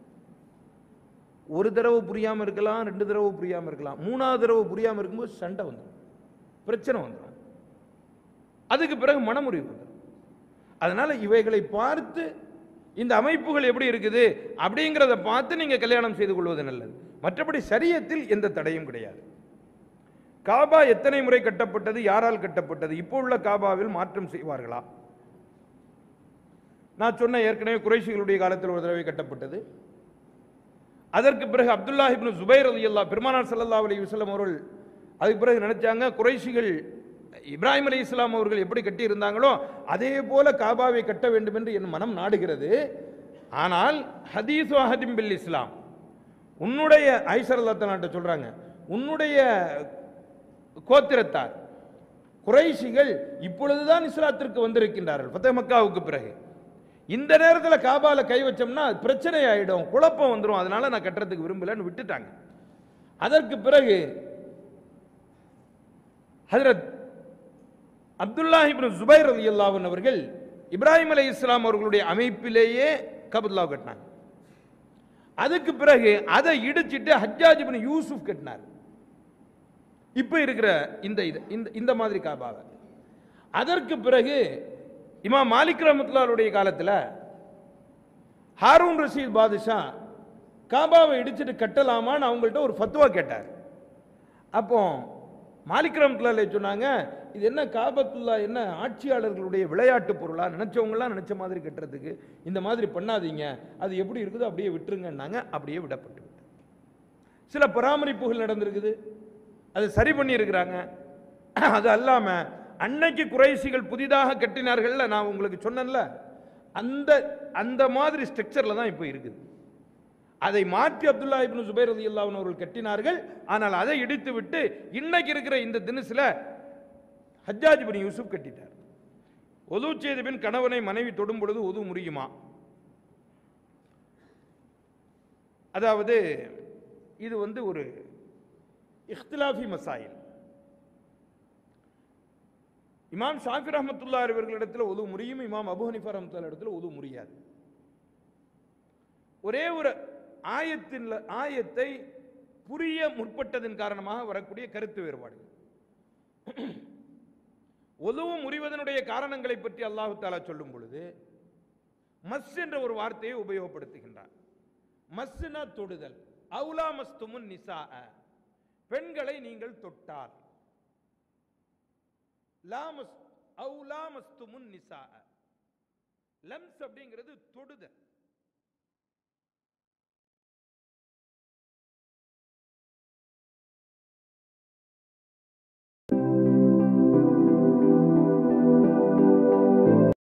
Speaker 2: ஒரு தடவை புரியாம இருக்கலாம், ரெண்டு தடவை புரியாம இருக்கலாம், மூணாவது தடவை புரியாம இருக்கும்போது சண்டை வந்துடும், பிரச்சனை வந்துடும், அதுக்கு பிறகு மனமுறிவு வந்துடும். அதனால இவைகளை பார்த்து இந்த அமைப்புகள் எப்படி இருக்குது அப்படிங்கிறத பார்த்து நீங்க கல்யாணம் செய்து கொள்வது நல்லது. மற்றபடி ஷரியத்தில் எந்த தடையும் கிடையாது. காபா எத்தனை முறை கட்டப்பட்டது, யாரால் கட்டப்பட்டது, இப்போ உள்ள காபாவில் மாற்றம் செய்வார்களா? நான் சொன்ன ஏற்கனவே குறைஷிகளுடைய காலத்தில் ஒரு தடவை கட்டப்பட்டது. அதற்கு பிறகு அப்துல்லா இப்னு ஜுபைர் ரலியல்லாஹு பெருமானார் ஸல்லல்லாஹு அலைஹி வஸல்லம் அவர்கள் அதுக்கு பிறகு நினைச்சாங்க, குறைஷிகள் இப்ராஹிம் அலி இஸ்லாம் அவர்கள் எப்படி கட்டி இருந்தாங்களோ அதே போல காபாவை கட்ட வேண்டும் என்று என் மனம் நாடுகிறது. ஆனால் ஹதீஸ் வஹதிம் பில் இஸ்லாம், உன்னுடைய ஐஷா ரலியல்லாஹு அன்ஹா சொல்றாங்க, உன்னுடைய கோத்திரத்தார் குறைஷிகள் இப்பொழுதுதான் இஸ்லாத்திற்கு வந்திருக்கின்றார்கள் ஃபத்ஹ் மக்காவுக்கு பிறகு. இந்த நேரத்தில் காபால கை வச்சோம்னா பிரச்சனை ஆயிடும், குழப்பம் வந்துடும், அதனால நான் கட்டுறதுக்கு விரும்பலன்னு விட்டுட்டாங்க. அதற்கு பிறகு ஹஜ்ரத் அப்துல்லா இப்னு ஜுபைர் ரலியல்லாஹு அன்ஹு அவர்கள் இப்ராஹிம் அலைஹிஸ்ஸலாம் அவர்களுடைய அமைப்பிலேயே கபத்துல்லாஹ் கட்டினாங்க. அதுக்கு பிறகு அதை இடிச்சிட்டு ஹஜ்ஜாஜ் இப்னு யூசுப் கட்டினார். இப்ப இருக்கிற இந்த இந்த இந்த மாதிரி காபாவை. அதற்கு பிறகு இமாம் மாலிக் ரஹ்மத்துல்லாஹுடைய காலத்தில் ஹாரூன் ரஷீத் பாதுஷா காபாவை இடிச்சிட்டு கட்டலாமான்னு அவங்கள்ட்ட ஒரு ஃபத்வா கேட்டார். அப்போ மாலிக் ரஹ்மத்துல்லாஹி சொன்னாங்க, இது என்ன காபத்துல்லா என்ன ஆட்சியாளர்களுடைய விளையாட்டு பொருளா, நினைச்சவங்களாம் நினைச்ச மாதிரி கட்டுறதுக்கு இந்த மாதிரி பண்ணாதீங்க, அது எப்படி இருக்குதோ அப்படியே விட்டுருங்கன்னாங்க. அப்படியே விடப்பட்டு விட்டு சில பராமரிப்புகள் நடந்திருக்குது, அது சரி பண்ணி இருக்கிறாங்க. அது அல்லாம அன்னைக்கு குறைஷிகள் புதிதாக கட்டினார்கள், நான் உங்களுக்கு சொன்னேன்ல, அந்த அந்த மாதிரி ஸ்ட்ரக்சர்ல தான் இப்போ இருக்குது. அதை மாற்றி அப்துல்லா இப்னு ஜுபைர் ரலியல்லாஹு அன்ஹு அவர்கள் கட்டினார்கள். ஆனால் அதை இடித்து விட்டு இன்னைக்கு இருக்கிற இந்த தினசுல ஹஜ்ஜாஜ் இப்னு யூசுப் கட்டிட்டார். ஒது செய்த பின் கணவனை மனைவி தொடும் பொழுது ஒது முறியுமா? அதாவது இது வந்து ஒரு இஹ்திலாஃபி மசாயில். இமாம் ஷாஃபி ரஹ்மத்துல்லாஹி அவர்களிடத்தில் ஒது முறியும், இமாம் அபூ ஹனீஃபா ரஹ்மத்துல்லாஹி இடத்துல ஒது முறியாது. ஒரே ஒரு ஆயத்தின் ஆயத்தை புரிய முற்பட்டதன் காரணமாக வரக்கூடிய கருத்து வேறுபாடு. ஒதுவும் முறிவதனுடைய காரணங்களை பற்றி அல்லாஹு தஆலா சொல்லும் பொழுது மஸ் என்ற ஒரு வார்த்தையை உபயோகப்படுத்துகின்றார். மஸ்னா தொடுதல், அவுலா மஸ்துமுன் நிசா, பெண்களை நீங்கள் தொட்டால், லாமஸ் அவுலா மஸ்துமுன் நிசா, லம்ஸ் அப்படிங்கிறது தொடுதல்.